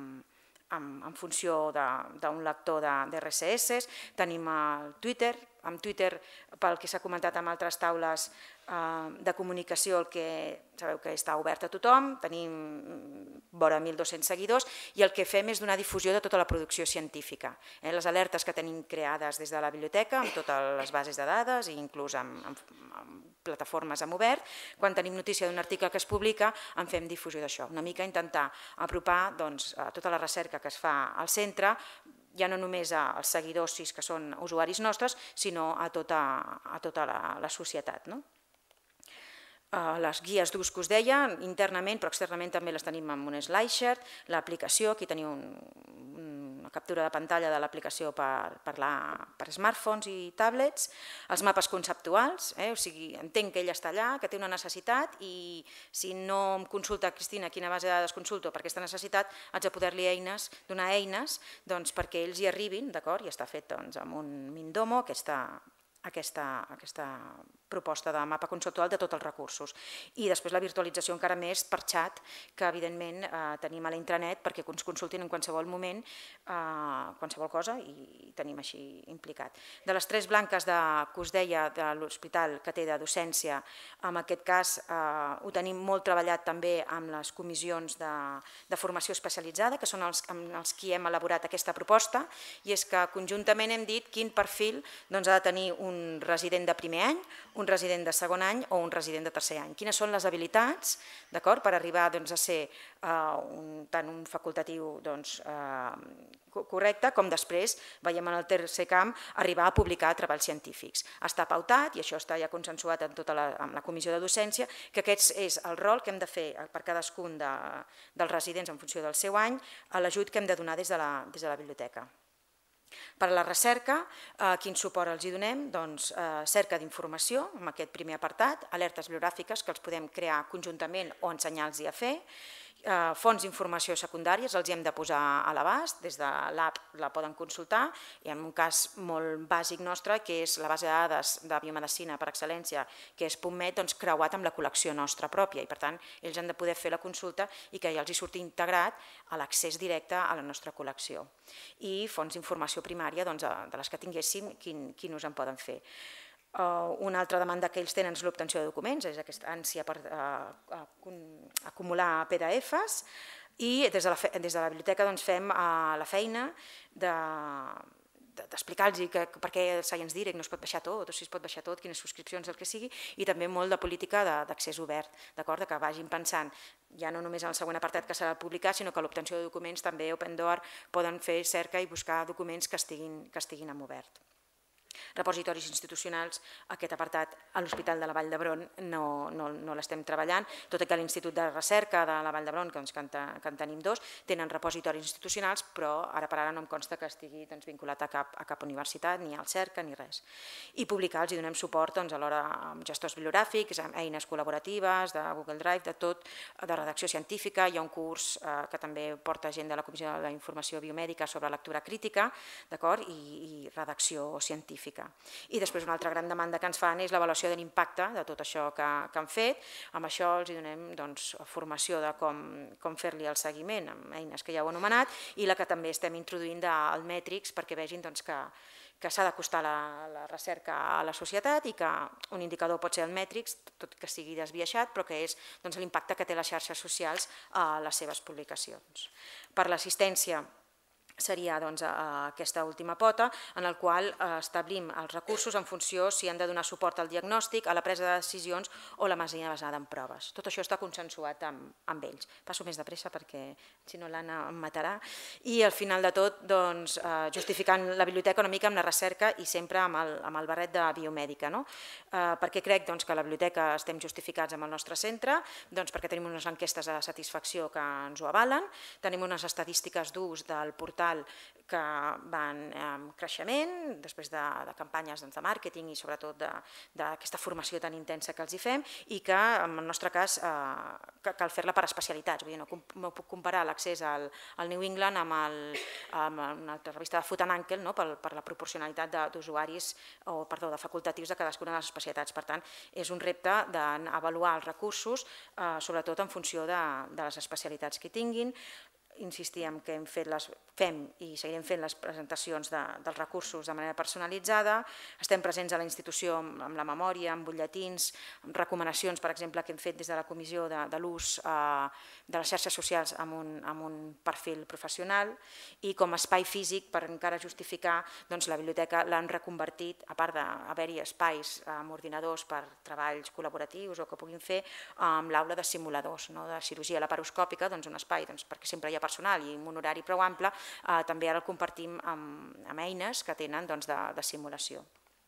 en funció d'un lector d'RSS. Tenim el Twitter, amb Twitter, pel que s'ha comentat en altres taules de comunicació, el que sabeu que està obert a tothom, tenim vora 1.200 seguidors i el que fem és donar difusió de tota la producció científica. Les alertes que tenim creades des de la biblioteca, amb totes les bases de dades i inclús amb plataformes en obert, quan tenim notícia d'un article que es publica en fem difusió d'això, una mica intentar apropar tota la recerca que es fa al centre, ja no només als seguidors que són usuaris nostres, sinó a tota la societat. Les guies d'ús que us deia, internament però externament també les tenim amb un slideshare, l'aplicació, aquí teniu una captura de pantalla de l'aplicació per smartphones i tablets, els mapes conceptuals, o sigui, entenc que ell està allà, que té una necessitat i si no em consulta Cristina quina base de dades consulto per aquesta necessitat, haig de poder-li donar eines perquè ells hi arribin, i està fet amb un Mindomo, aquesta proposta de mapa conceptual de tots els recursos. I després la virtualització encara més per xat, que evidentment tenim a la intranet perquè ens consultin en qualsevol moment qualsevol cosa i tenim així implicat. De les 3 blanques que us deia de l'hospital que té de docència, en aquest cas ho tenim molt treballat també amb les comissions de formació especialitzada, que són amb els qui hem elaborat aquesta proposta, i és que conjuntament hem dit quin perfil ha de tenir un resident de primer any, un resident de segon any o un resident de tercer any. Quines són les habilitats per arribar a ser tant un facultatiu correcte com després, veiem en el tercer camp, arribar a publicar treballs científics. Està pautat, i això està ja consensuat amb la comissió de docència, que aquest és el rol que hem de fer per cadascun dels residents en funció del seu any, a l'ajut que hem de donar des de la biblioteca. Per a la recerca, quin suport els hi donem? Doncs cerca d'informació, amb aquest primer apartat, alertes bibliogràfiques que els podem crear conjuntament o ensenyar-los a fer, fonts d'informació secundàries els hi hem de posar a l'abast, des de l'app la poden consultar, i en un cas molt bàsic nostre, que és la base de dades de biomedicina per excel·lència, que és PubMed, creuat amb la col·lecció nostra pròpia, i per tant ells han de poder fer la consulta i que ja els hi surti integrat a l'accés directe a la nostra col·lecció. I fonts d'informació primària, de les que tinguéssim, quin ús en poden fer. Una altra demanda que ells tenen és l'obtenció de documents, és aquesta ànsia per acumular PDFs, i des de la biblioteca fem la feina d'explicar-los per què el Science Direct no es pot baixar tot, o si es pot baixar tot, quines subscripcions, el que sigui, i també molt de política d'accés obert, que vagin pensant ja no només en el següent apartat que s'ha de publicar, sinó que l'obtenció de documents també Open Door poden fer cerca i buscar documents que estiguin en obert. Repositoris institucionals, aquest apartat a l'Hospital de la Vall d'Hebron no l'estem treballant, tot i que l'Institut de Recerca de la Vall d'Hebron, que en tenim dos, tenen repositoris institucionals, però ara per ara no em consta que estigui vinculat a cap universitat, ni al CERCA, ni res. I publicar, els donem suport alhora amb gestors bibliogràfics, amb eines col·laboratives, de Google Drive, de tot, de redacció científica. Hi ha un curs que també porta gent de la Comissió de la Informació Biomèdica sobre lectura crítica i redacció científica. I després una altra gran demanda que ens fan és l'avaluació de l'impacte de tot això que han fet. Amb això els donem formació de com fer-li el seguiment amb eines que ja heu anomenat i la que també estem introduint del Mètrics perquè vegin que s'ha d'acostar la recerca a la societat i que un indicador pot ser el Mètrics, tot que sigui desbiaixat, però que és l'impacte que té les xarxes socials a les seves publicacions. Per l'assistència, seria aquesta última pota, en el qual establim els recursos en funció si han de donar suport al diagnòstic, a la presa de decisions o la medicina basada en proves. Tot això està consensuat amb ells. Passo més de pressa perquè si no l'Anna em matarà. I al final de tot, justificant la biblioteca una mica amb la recerca i sempre amb el barret de biomèdica. Perquè crec que la biblioteca estem justificats amb el nostre centre, perquè tenim unes enquestes de satisfacció que ens ho avalen, tenim unes estadístiques d'ús del portal que van en creixement després de campanyes de màrqueting i sobretot d'aquesta formació tan intensa que els hi fem i que en el nostre cas cal fer-la per especialitats. No puc comparar l'accés al New England amb una altra revista de Foot and Ankle per la proporcionalitat d'usuaris o de facultatius de cadascuna de les especialitats. Per tant, és un repte d'avaluar els recursos sobretot en funció de les especialitats que tinguin. Insistíem que fem i seguirem fent les presentacions dels recursos de manera personalitzada, estem presents a la institució amb la memòria, amb butlletins, amb recomanacions, per exemple, que hem fet des de la comissió de l'ús de les xarxes socials amb un perfil professional i com a espai físic per encara justificar la biblioteca l'han reconvertit, a part d'haver-hi espais amb ordinadors per treballs col·laboratius o que puguin fer, amb l'aula de simuladors, de cirurgia laparoscòpica, un espai perquè sempre hi ha personal i un horari prou ample, també ara el compartim amb eines que tenen de simulació.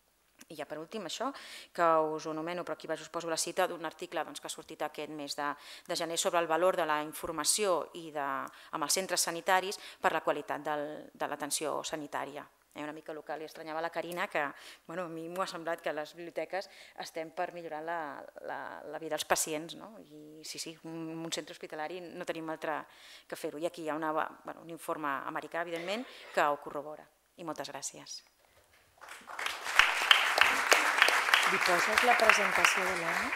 I ja per últim això, que us ho anomeno, però aquí us poso la cita d'un article que ha sortit aquest mes de gener sobre el valor de la informació amb els centres sanitaris per la qualitat de l'atenció sanitària. Una mica local, i estranyava la Carina, que a mi m'ho ha semblat que a les biblioteques estem per millorar la vida dels pacients, i sí, en un centre hospitalari no tenim altre que fer-ho. I aquí hi ha un informe americà, evidentment, que ho corrobora. I moltes gràcies.
Li poses la presentació de l'Anna?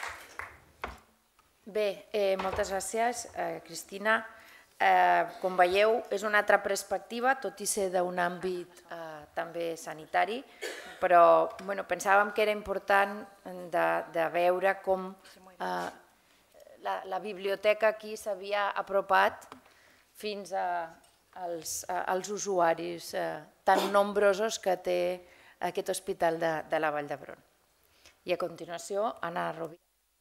Bé, moltes gràcies, Cristina. Com veieu, és una altra perspectiva, tot i ser d'un àmbit també sanitari, però pensàvem que era important de veure com la biblioteca aquí s'havia apropat fins als usuaris tan nombrosos que té aquest hospital de la Vall d'Hebron. I a continuació, Anna Rovira.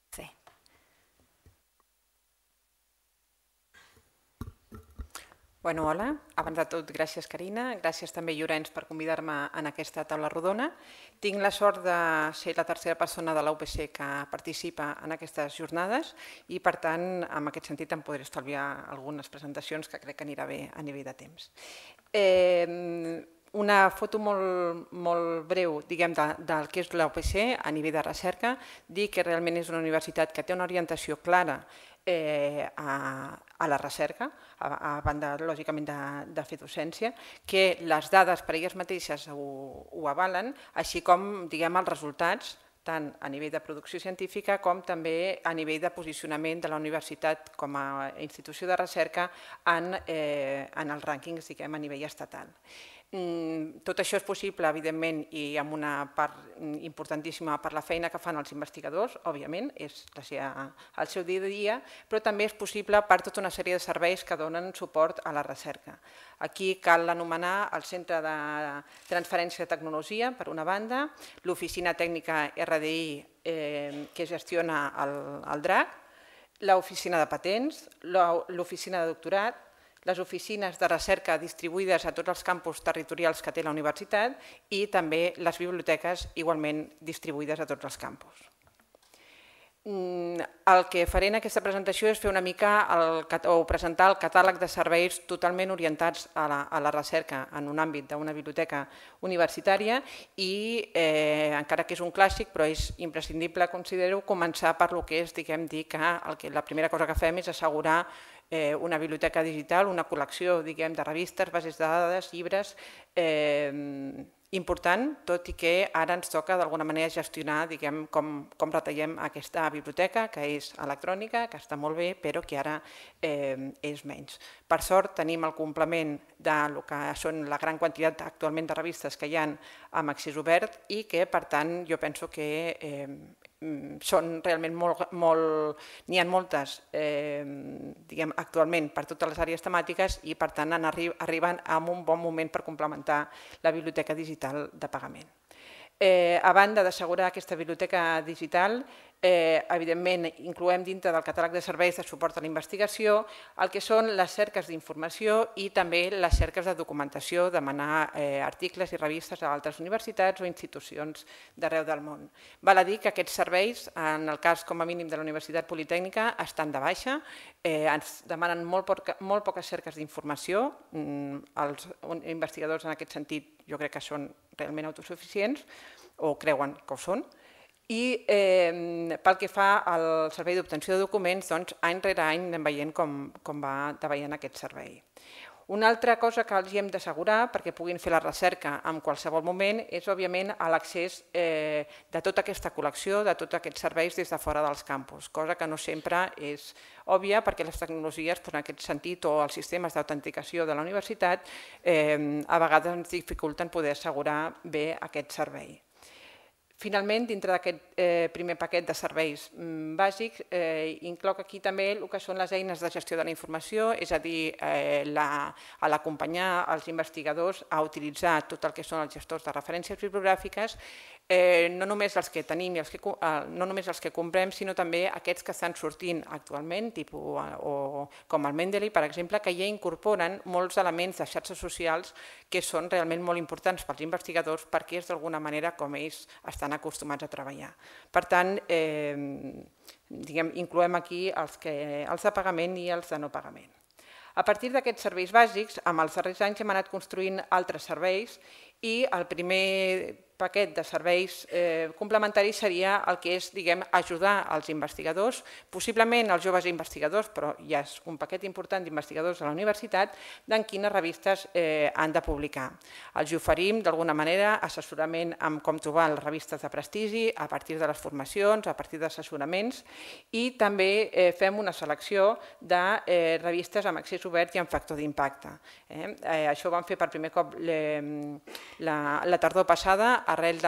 Hola, abans de tot gràcies Carina, gràcies també Llorenç per convidar-me en aquesta taula rodona. Tinc la sort de ser la tercera persona de la UPC que participa en aquestes jornades i per tant en aquest sentit em podré estalviar algunes presentacions que crec que anirà bé a nivell de temps. Una foto molt breu del que és la UPC a nivell de recerca, dir que realment és una universitat que té una orientació clara a la recerca, a banda, lògicament, de fer docència, que les dades per elles mateixes ho avalen, així com, els resultats, tant a nivell de producció científica com també a nivell de posicionament de la universitat com a institució de recerca en els rànquings a nivell estatal. Tot això és possible, evidentment, i amb una part importantíssima per la feina que fan els investigadors, òbviament, és el seu dia a dia, però també és possible per tota una sèrie de serveis que donen suport a la recerca. Aquí cal anomenar el Centre de Transferència de Tecnologia, per una banda, l'Oficina Tècnica RDI que gestiona el DRAC, l'Oficina de Patents, l'Oficina de Doctorat, les oficines de recerca distribuïdes a tots els campus territorials que té la universitat i també les biblioteques igualment distribuïdes a tots els campus. El que faré en aquesta presentació és fer una mica o presentar el catàleg de serveis totalment orientats a la recerca en un àmbit d'una biblioteca universitària i encara que és un clàssic però és imprescindible, considero, començar per lo que és, diguem, dir que la primera cosa que fem és assegurar una biblioteca digital, una col·lecció, diguem, de revistes, bases de dades, llibres, important, tot i que ara ens toca d'alguna manera gestionar, diguem, com retallem aquesta biblioteca, que és electrònica, que està molt bé, però que ara és menys. Per sort tenim el complement del que són la gran quantitat actualment de revistes que hi ha amb accés obert i que, per tant, jo penso que són realment n'hi ha moltes actualment per totes les àrees temàtiques i per tant arriben en un bon moment per complementar la biblioteca digital de pagament. A banda d'assegurar aquesta biblioteca digital, evidentment incloem dintre del catàleg de serveis de suport a la investigació el que són les cerques d'informació i també les cerques de documentació, demanar articles i revistes a altres universitats o institucions d'arreu del món. Val a dir que aquests serveis, en el cas com a mínim de la Universitat Politècnica, estan de baixa, ens demanen molt poques cerques d'informació, els investigadors en aquest sentit jo crec que són realment autosuficients o creuen que ho són. I pel que fa al servei d'obtenció de documents, any rere any anem veient com va davallant aquest servei. Una altra cosa que els hem d'assegurar perquè puguin fer la recerca en qualsevol moment és, òbviament, l'accés de tota aquesta col·lecció, de tots aquests serveis des de fora dels campus, cosa que no sempre és òbvia perquè les tecnologies, en aquest sentit, o els sistemes d'autenticació de la universitat, a vegades ens dificulten poder assegurar bé aquest servei. Finalment, dintre d'aquest primer paquet de serveis bàsics, incloc aquí també el que són les eines de gestió de la informació, és a dir, l'acompanyar els investigadors a utilitzar tot el que són els gestors de referències bibliogràfiques, no només els que tenim i no només els que comprem, sinó també aquests que estan sortint actualment, com el Mendeley, per exemple, que ja incorporen molts elements de xarxes socials que són realment molt importants pels investigadors perquè és d'alguna manera com ells estan acostumats a treballar. Per tant, incloem aquí els de pagament i els de no pagament. A partir d'aquests serveis bàsics, amb els darrers anys hem anat construint altres serveis i el primer paquet de serveis complementaris seria el que és, ajudar els investigadors, possiblement els joves investigadors, però ja és un paquet important d'investigadors a la universitat, en quines revistes han de publicar. Els oferim, d'alguna manera, assessorament amb com trobar les revistes de prestigi, a partir de les formacions, a partir d'assessoraments, i també fem una selecció de revistes amb accés obert i amb factor d'impacte. Això ho vam fer per primer cop la tardor passada, arrel de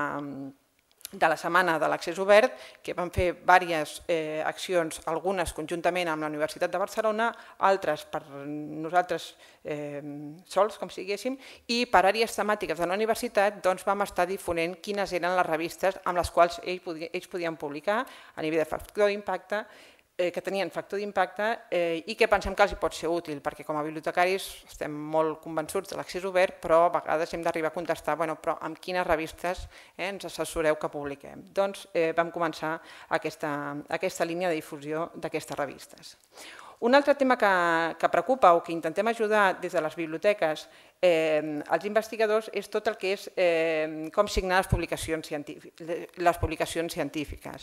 la setmana de l'accés obert, que vam fer diverses accions, algunes conjuntament amb la Universitat de Barcelona, altres per nosaltres sols, com si diguéssim, i per àrees temàtiques de la universitat vam estar difonent quines eren les revistes amb les quals ells podien publicar a nivell de factor d'impacte, que tenien factor d'impacte i que pensem que els pot ser útil, perquè com a bibliotecaris estem molt convençuts de l'accés obert, però a vegades hem d'arribar a contestar però amb quines revistes ens assessoreu que publiquem. Doncs vam començar aquesta línia de difusió d'aquestes revistes. Un altre tema que preocupa o que intentem ajudar des de les biblioteques als investigadors és tot el que és com signar les publicacions científiques.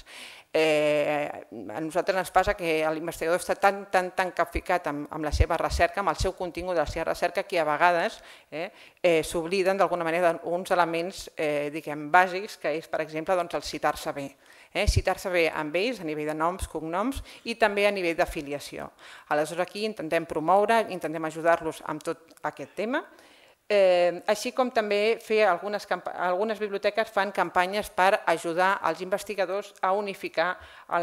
A nosaltres ens passa que l'investigador està tan capficat amb la seva recerca, amb el seu contingut de la seva recerca, que a vegades s'obliden d'alguna manera d'uns elements bàsics, que és, per exemple, el citar-se bé. Citar-se bé amb ells a nivell de noms, cognoms i també a nivell d'afiliació. Aleshores aquí intentem promoure, intentem ajudar-los amb tot aquest tema, així com també algunes biblioteques fan campanyes per ajudar els investigadors a unificar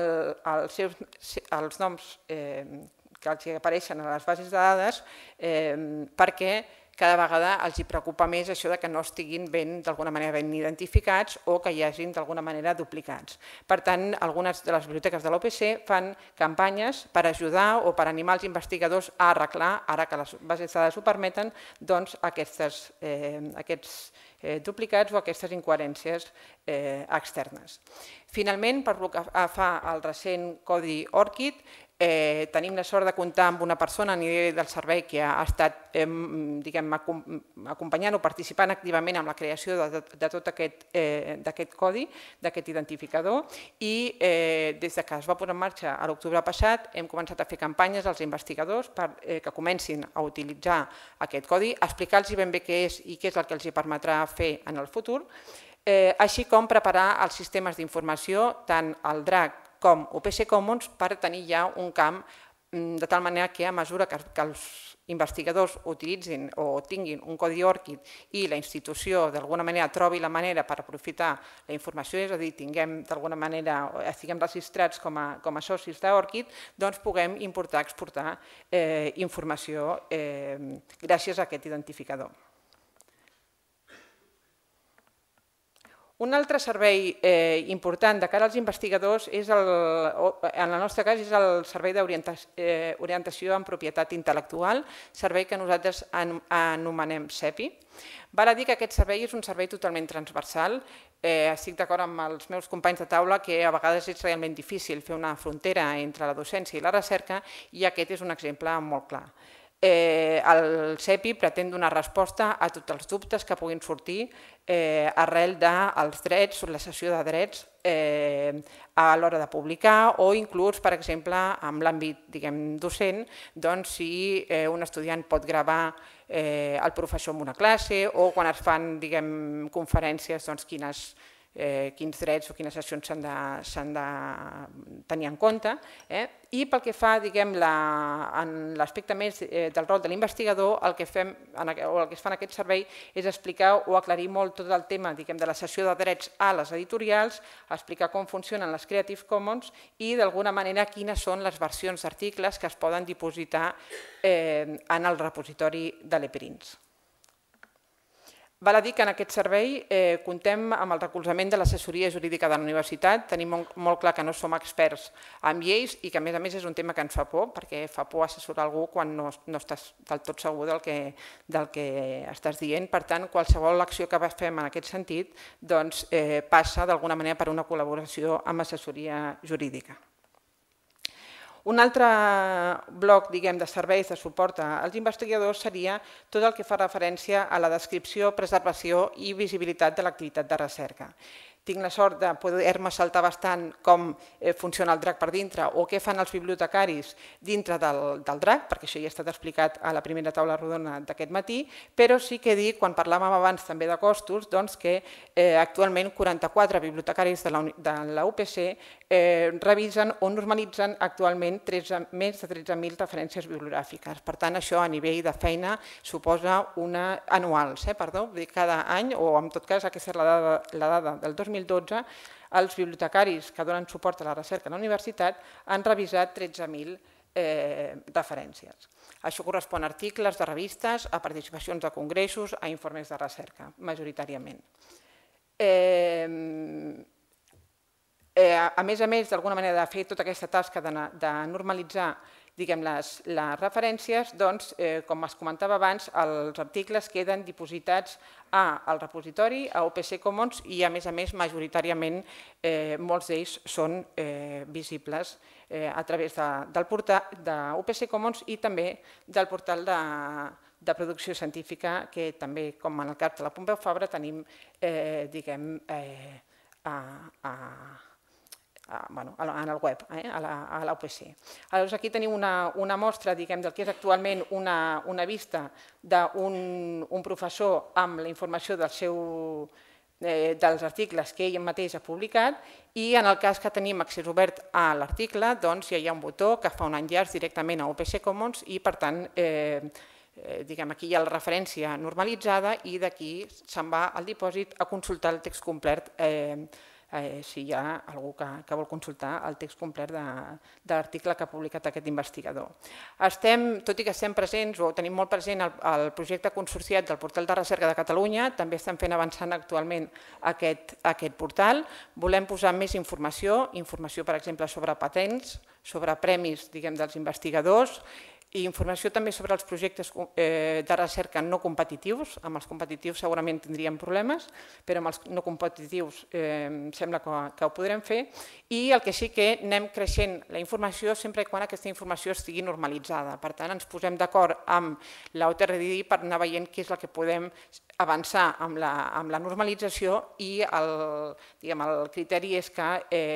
els noms que apareixen a les bases de dades perquè cada vegada els hi preocupa més això que no estiguin d'alguna manera ben identificats o que hi hagin d'alguna manera duplicats. Per tant, algunes de les biblioteques de l'OPC fan campanyes per ajudar o per animar els investigadors a arreglar, ara que les bases de dades ho permeten, aquests duplicats o aquestes incoherències externes. Finalment, per lo que fa al recent codi ORCID, tenim la sort de comptar amb una persona a nivell del servei que ha estat acompanyant o participant activament en la creació de tot aquest codi, d'aquest identificador, i des que es va posar en marxa a l'octubre passat hem començat a fer campanyes als investigadors que comencin a utilitzar aquest codi, explicar-los ben bé què és i què és el que els permetrà fer en el futur, així com preparar els sistemes d'informació, tant el DRAC com OPC Commons, per tenir ja un camp de tal manera que a mesura que els investigadors utilitzin o tinguin un codi ORCID i la institució d'alguna manera trobi la manera per aprofitar la informació, és a dir, d'alguna manera estiguem registrats com a socis d'ORCID, doncs puguem importar, exportar informació gràcies a aquest identificador. Un altre servei important de cara als investigadors, en el nostre cas, és el servei d'orientació en propietat intel·lectual, servei que nosaltres anomenem CEPI. Val a dir que aquest servei és un servei totalment transversal. Estic d'acord amb els meus companys de taula que a vegades és realment difícil fer una frontera entre la docència i la recerca i aquest és un exemple molt clar. El CEPI pretén donar resposta a tots els dubtes que puguin sortir arrel dels drets, la cessió de drets a l'hora de publicar o inclús, per exemple, en l'àmbit docent, si un estudiant pot gravar el professor en una classe o quan es fan conferències quins drets o quines accions s'han de tenir en compte. I pel que fa en l'aspecte més del rol de l'investigador, el que es fa en aquest servei és explicar o aclarir molt tot el tema de la cessió de drets a les editorials, explicar com funcionen les Creative Commons i d'alguna manera quines són les versions d'articles que es poden dipositar en el repositori de l'ePrints. Val a dir que en aquest servei comptem amb el recolzament de l'assessoria jurídica de la universitat. Tenim molt clar que no som experts en lleis i que a més és un tema que ens fa por, perquè fa por assessorar algú quan no estàs del tot segur del que estàs dient. Per tant, qualsevol acció que fem en aquest sentit passa d'alguna manera per una col·laboració amb assessoria jurídica. Un altre bloc de serveis de suport als investigadors seria tot el que fa referència a la descripció, preservació i visibilitat de l'activitat de recerca. Tinc la sort de poder-me saltar bastant com funciona el DRAC per dintre o què fan els bibliotecaris dintre del DRAC, perquè això ja ha estat explicat a la primera taula rodona d'aquest matí, però sí que he dit, quan parlàvem abans també de costos, que actualment 44 bibliotecaris de la UPC revisen o normalitzen actualment més de 13.000 referències bibliogràfiques. Per tant, això a nivell de feina suposa anuals, cada any, o en tot cas aquesta és la dada del 2012, els bibliotecaris que donen suport a la recerca a la universitat han revisat 13.000 referències. Això correspon a articles de revistes, a participacions de congressos, a informes de recerca, majoritàriament. A més, d'alguna manera de fer tota aquesta tasca de normalitzar les referències, com es comentava abans, els articles queden dipositats al repositori, a OPC Commons i, a més, majoritàriament molts d'ells són visibles a través del portal d'OPC Commons i també del portal de producció científica que també, com en el cas de la Pompeu Fabra, tenim en el web, a l'OPC. Aquí tenim una mostra del que és actualment una vista d'un professor amb la informació dels articles que ell mateix ha publicat i en el cas que tenim accés obert a l'article, ja hi ha un botó que fa un enllaç directament a OPC Commons i, per tant, aquí hi ha la referència normalitzada i d'aquí se'n va al dipòsit a consultar el text complet si hi ha algú que vol consultar el text complet de l'article que ha publicat aquest investigador. Tot i que estem presents o tenim molt present el projecte consorciat del portal de recerca de Catalunya, també estem fent avançant actualment aquest portal. Volem posar més informació, per exemple, sobre patents, sobre premis dels investigadors, i informació també sobre els projectes de recerca no competitius. Amb els competitius segurament tindríem problemes, però amb els no competitius sembla que ho podrem fer. I el que sí que anem creixent la informació sempre quan aquesta informació estigui normalitzada. Per tant, ens posem d'acord amb l'OTRDI per anar veient què és el que podem avançar amb la normalització, i el criteri és que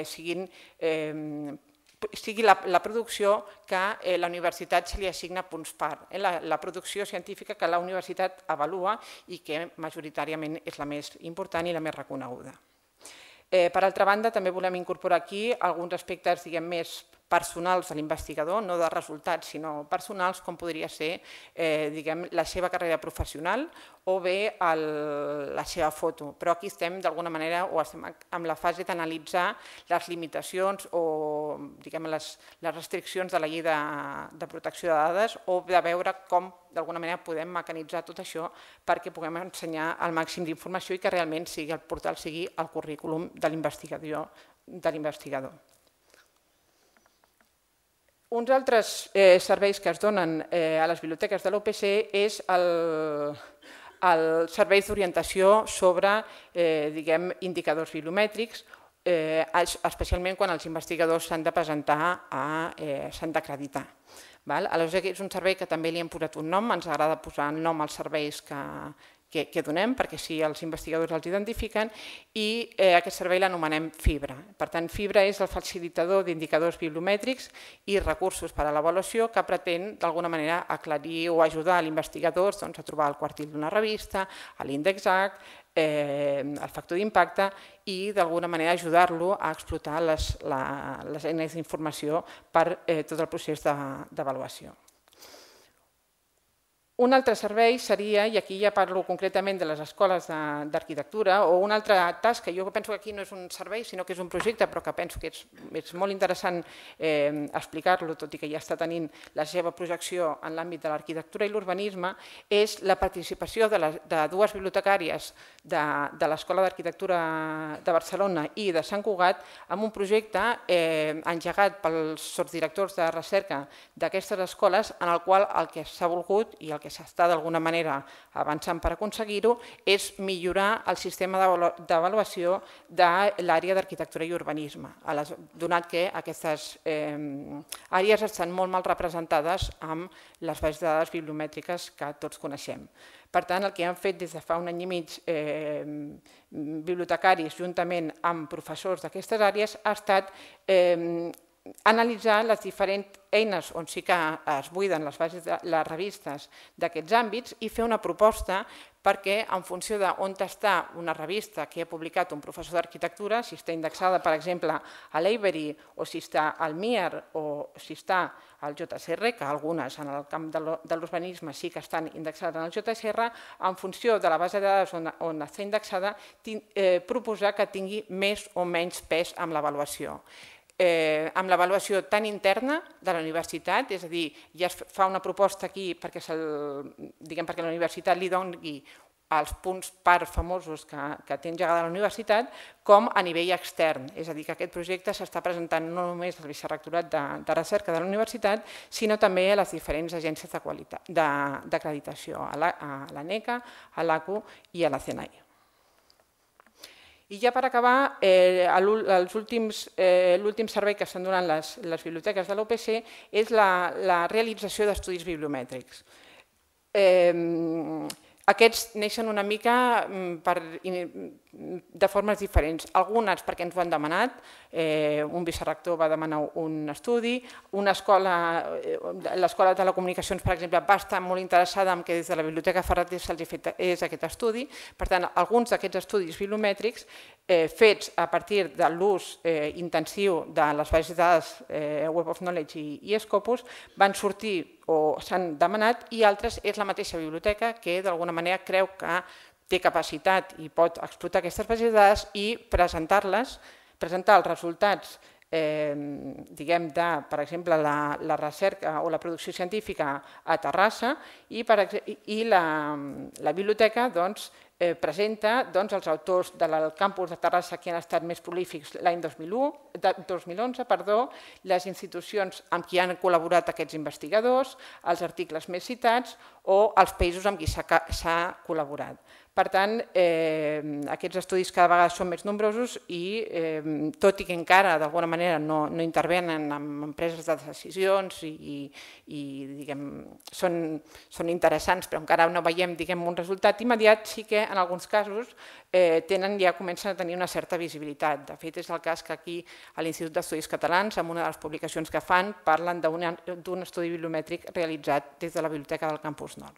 sigui la producció que la universitat se li assigna punts part, la producció científica que la universitat avalua i que majoritàriament és la més important i la més reconeguda. Per altra banda, també volem incorporar aquí alguns aspectes més personals de l'investigador, no de resultats, sinó personals, com podria ser la seva carrera professional o bé la seva foto. Però aquí estem d'alguna manera en la fase d'analitzar les limitacions o les restriccions de la llei de protecció de dades, o de veure com d'alguna manera podem mecanitzar tot això perquè puguem ensenyar el màxim d'informació i que realment el portal sigui el currículum de l'investigador. Uns altres serveis que es donen a les biblioteques de l'UPC és els serveis d'orientació sobre indicadors bibliomètrics, especialment quan els investigadors s'han de presentar, s'han d'acreditar. Aleshores, és un servei que també li hem posat un nom, ens agrada posar nom als serveis que donem, perquè així els investigadors els identifiquen, i aquest servei l'anomenem Fibra. Per tant, Fibra és el facilitador d'indicadors bibliomètrics i recursos per a l'avaluació que pretén d'alguna manera aclarir o ajudar l'investigador a trobar el quartil d'una revista, l'índex H, el factor d'impacte, i d'alguna manera ajudar-lo a explotar les eines d'informació per tot el procés d'avaluació. Un altre servei seria, i aquí ja parlo concretament de les escoles d'arquitectura, o una altra tasca, jo penso que aquí no és un servei, sinó que és un projecte, però que penso que és molt interessant explicar-lo, tot i que ja està tenint la seva projecció en l'àmbit de l'arquitectura i l'urbanisme, és la participació de dues bibliotecàries de l'Escola d'Arquitectura de Barcelona i de Sant Cugat en un projecte engegat pels sotsdirectors de recerca d'aquestes escoles, en el qual el que s'ha volgut i el que s'està d'alguna manera avançant per aconseguir-ho és millorar el sistema d'avaluació de l'àrea d'arquitectura i urbanisme, donat que aquestes àrees estan molt mal representades amb les bases de dades bibliomètriques que tots coneixem. Per tant, el que han fet des de fa un any i mig bibliotecaris juntament amb professors d'aquestes àrees ha estat analitzar les diferents eines on sí que es buiden les revistes d'aquests àmbits i fer una proposta perquè en funció d'on està una revista que ha publicat un professor d'arquitectura, si està indexada, per exemple, a l'Avery o si està al MIR o si està al JCR, que algunes en el camp de l'urbanisme sí que estan indexades en el JCR, en funció de la base de dades on està indexada, proposar que tingui més o menys pes amb l'avaluació. Amb l'avaluació tan interna de la universitat, és a dir, ja es fa una proposta aquí perquè la universitat li doni els punts par famosos que té engegada la universitat, com a nivell extern. És a dir, que aquest projecte s'està presentant no només al Vicerrectorat de Recerca de la universitat, sinó també a les diferents agències d'acreditació, a l'ANECA, a l'ACU i a la CNI. I ja per acabar, l'últim servei que estan donant les biblioteques de l'UPC és la realització d'estudis bibliomètrics. Aquests neixen una mica de formes diferents. Algunes perquè ens ho han demanat, un vicerector va demanar un estudi, l'Escola de Telecomunicacions, per exemple, va estar molt interessada en que des de la Biblioteca Ferrater se'ls fes aquest estudi. Per tant, alguns d'aquests estudis bibliomètrics fets a partir de l'ús intensiu de les bases de dades Web of Knowledge i Scopus van sortir o s'han demanat, i altres és la mateixa biblioteca que d'alguna manera creu que té capacitat i pot explotar aquestes bases de dades i presentar-les, presentar els resultats diguem de, per exemple, la recerca o la producció científica a Terrassa i la biblioteca presenta els autors del campus de Terrassa que han estat més prolífics l'any 2011, les institucions amb qui han col·laborat aquests investigadors, els articles més citats o els països amb qui s'ha col·laborat. Per tant, aquests estudis cada vegada són més nombrosos i, tot i que encara d'alguna manera no intervenen en empreses de decisions i són interessants, però encara no veiem un resultat immediat, sí que en alguns casos comencen a tenir una certa visibilitat. De fet, és el cas que aquí a l'Institut d'Estudis Catalans, en una de les publicacions que fan, parlen d'un estudi bibliomètric realitzat des de la Biblioteca del Campus Nord.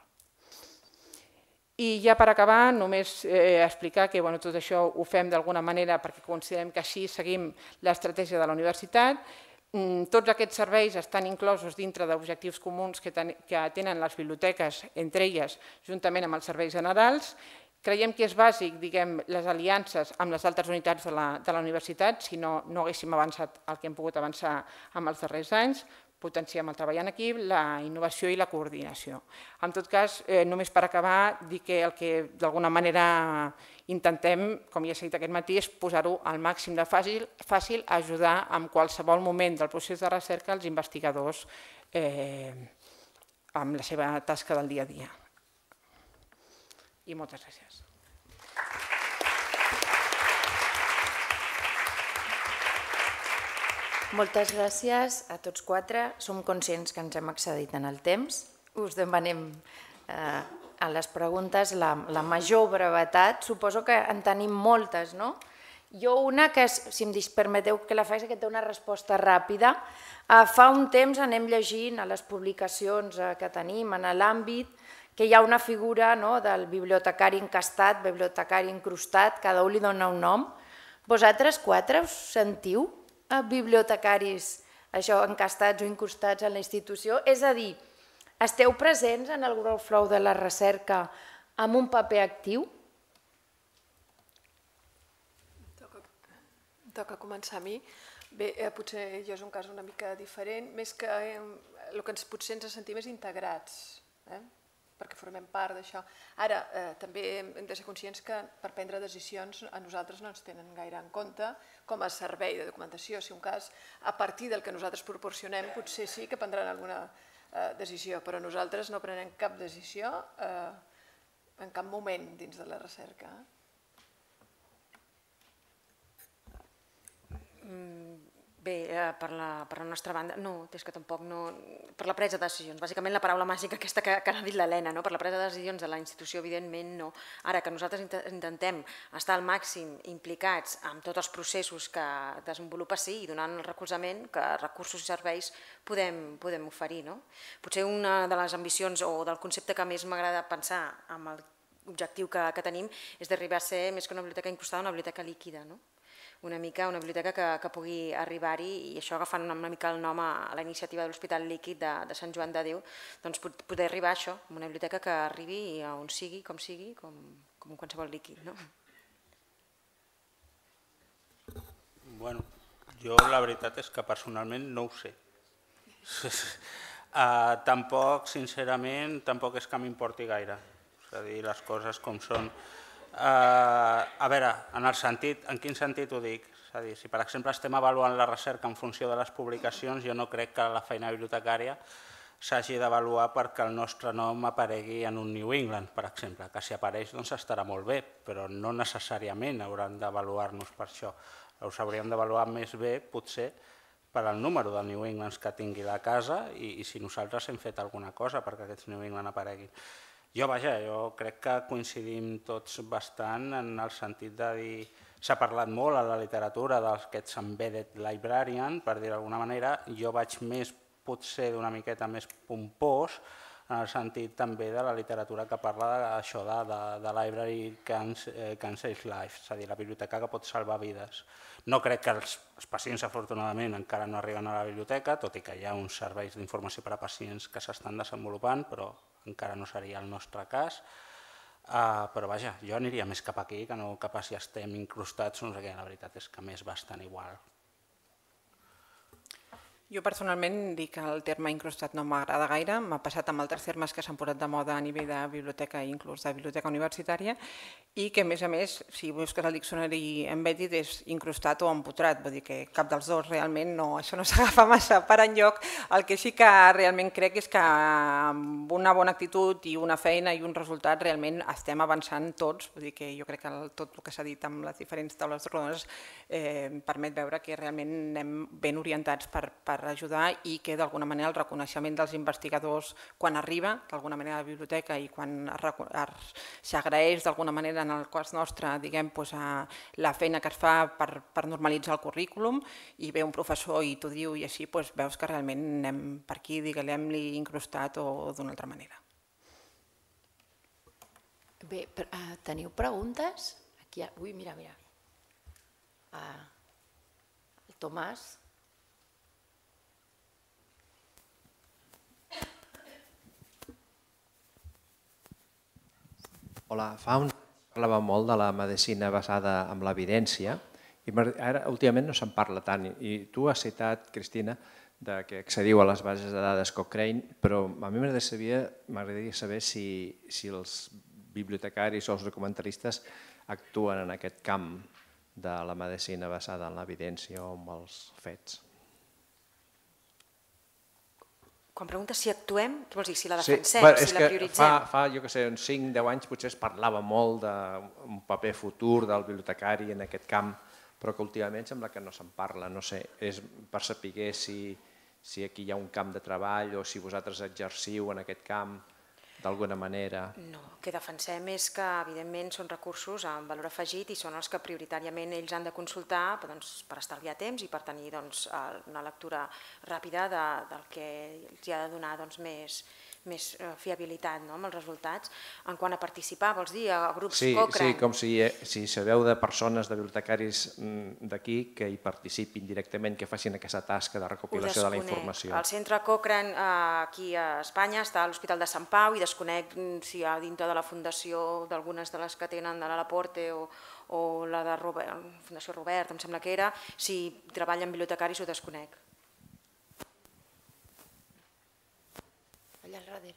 I ja per acabar, només explicar que tot això ho fem d'alguna manera perquè considerem que així seguim l'estratègia de la universitat. Tots aquests serveis estan inclosos dintre d'objectius comuns que tenen les biblioteques, entre elles, juntament amb els serveis generals. Creiem que és bàsic les aliances amb les altres unitats de la universitat, si no haguéssim avançat el que hem pogut avançar en els darrers anys. Potenciem el treball en equip, la innovació i la coordinació. En tot cas, només per acabar, dir que el que d'alguna manera intentem, com ja s'ha dit aquest matí, és posar-ho al màxim de fàcil, ajudar en qualsevol moment del procés de recerca els investigadors amb la seva tasca del dia a dia. I moltes gràcies.
Moltes gràcies a tots quatre. Som conscients que ens hem excedit en el temps. Us demanem a les preguntes la major brevetat. Suposo que en tenim moltes, no? Jo una que, si em permeteu que la faci, que té una resposta ràpida. Fa un temps anem llegint a les publicacions que tenim en l'àmbit que hi ha una figura del bibliotecari encastat, bibliotecari incrustat, cada un li dona un nom. Vosaltres quatre us sentiu bibliotecaris encastats o incrustats en la institució? És a dir, esteu presents en el workflow de la recerca amb un paper actiu?
Toca començar a mi. Bé, potser jo és un cas una mica diferent, més que el que potser ens sentim és integrats, perquè formem part d'això. Ara, també hem de ser conscients que per prendre decisions a nosaltres no ens tenen gaire en compte com a servei de documentació. Si un cas, a partir del que nosaltres proporcionem, potser sí que prendran alguna decisió, però nosaltres no prenem cap decisió en cap moment dins de la recerca.
Bé, per la nostra banda, no, és que tampoc no... Per la presa de decisions, bàsicament la paraula màgica aquesta que ha dit l'Helena, per la presa de decisions de la institució, evidentment, no. Ara, que nosaltres intentem estar al màxim implicats en tots els processos que desenvolupa, sí, i donant el recolzament que recursos i serveis podem oferir. Potser una de les ambicions o del concepte que més m'agrada pensar amb l'objectiu que tenim és d'arribar a ser, més que una biblioteca incrustada, una biblioteca líquida, una biblioteca que pugui arribar-hi, i això agafant una mica el nom a la iniciativa de l'Hospital Líquid de Sant Joan de Déu, doncs poder arribar a això, una biblioteca que arribi a on sigui, com qualsevol líquid.
Bueno, jo la veritat és que personalment no ho sé. Tampoc, sincerament, tampoc és que m'importi gaire, és a dir, les coses com són. A veure, en quin sentit ho dic? És a dir, si per exemple estem avaluant la recerca en funció de les publicacions, jo no crec que la feina bibliotecària s'hagi d'avaluar perquè el nostre nom aparegui en un New England, per exemple, que si apareix doncs estarà molt bé, però no necessàriament hauran d'avaluar-nos per això. Us hauríem d'avaluar més bé, potser, per al número de New Englands que tingui la casa i si nosaltres hem fet alguna cosa perquè aquests New England apareguin. Jo crec que coincidim tots bastant en el sentit de dir... S'ha parlat molt a la literatura d'aquests embedded librarian, per dir d'alguna manera. Jo vaig més, potser d'una miqueta més pompós, en el sentit també de la literatura que parla d'això, de library can save lives, és a dir, la biblioteca que pot salvar vides. No crec que els pacients, afortunadament, encara no arriben a la biblioteca, tot i que hi ha uns serveis d'informació per a pacients que s'estan desenvolupant, però encara no seria el nostre cas. Però vaja, jo aniria més cap aquí que no cap a si estem incrustats, no sé què, la veritat és que m'és bastant igual.
Jo personalment dic que el terme incrustat no m'agrada gaire, m'ha passat amb altres termes que s'han posat de moda a nivell de biblioteca i inclús de biblioteca universitària i que a més, si busques el diccionari embedded és incrustat o empotrat, vull dir que cap dels dos realment no, això no s'agafa massa per enlloc. El que sí que realment crec és que amb una bona actitud i una feina i un resultat realment estem avançant tots, vull dir que jo crec que tot el que s'ha dit amb les diferents taules rodones permet veure que realment anem ben orientats per ajudar i que d'alguna manera el reconeixement dels investigadors quan arriba d'alguna manera a la biblioteca i quan s'agraeix d'alguna manera en el cas nostre la feina que es fa per normalitzar el currículum i ve un professor i t'ho diu i així veus que realment anem per aquí, diguem-li incrustat o d'una altra manera.
Bé, teniu preguntes? Ui, mira. El Tomàs.
Hola, fa un parlava molt de la medicina basada en l'evidència i ara últimament no se'n parla tant i tu has citat, Cristina, que accediu a les bases de dades Cochrane, però a mi m'agradaria saber si els bibliotecaris o els documentaristes actuen en aquest camp de la medicina basada en l'evidència o en els fets.
Quan preguntes si actuem, què vols dir? Si la defensem, si la prioritzem?
Fa, jo què sé, uns 5-10 anys potser es parlava molt d'un paper futur del bibliotecari en aquest camp, però que últimament sembla que no se'n parla. No sé, és per saber si aquí hi ha un camp de treball o si vosaltres exerciu en aquest camp d'alguna manera.
No, el que defensem és que evidentment són recursos amb valor afegit i són els que prioritàriament ells han de consultar per estalviar temps i per tenir una lectura ràpida del que els ha de donar més fiabilitat amb els resultats. En quant a participar, vols dir, a grups Cochrane?
Sí, com si sabeu de persones, de bibliotecaris d'aquí que hi participin directament, que facin aquesta tasca de recopilació de la informació.
El centre Cochrane aquí a Espanya està a l'Hospital de Sant Pau i desconec si hi ha dintre de la fundació d'algunes de les que tenen de la Laporte o la de Fundació Robert, em sembla que era, si treballen bibliotecaris ho desconec.
Allà al darrere.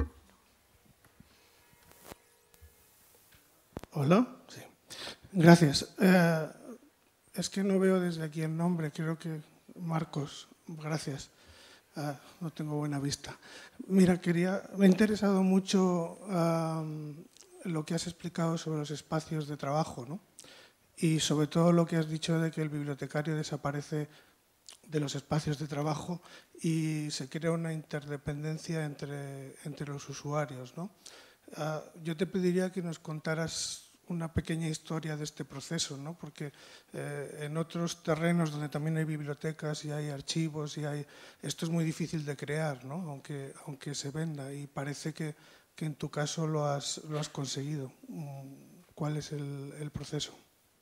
Hola, sí. Gracias. Es que no veo desde aquí el nombre, creo que Marcos, gracias. No tengo buena vista. Mira, me ha interesado mucho lo que has explicado sobre los espacios de trabajo, ¿no? Y sobre todo lo que has dicho de que el bibliotecario desaparece de los espacios de trabajo y se crea una interdependencia entre los usuarios, ¿no? Yo te pediría que nos contaras una pequeña historia de este proceso, ¿no? Porque en otros terrenos donde también hay bibliotecas y hay archivos esto es muy difícil de crear, ¿no? Aunque se venda, y parece que en tu caso lo has conseguido. ¿Cuál es el proceso?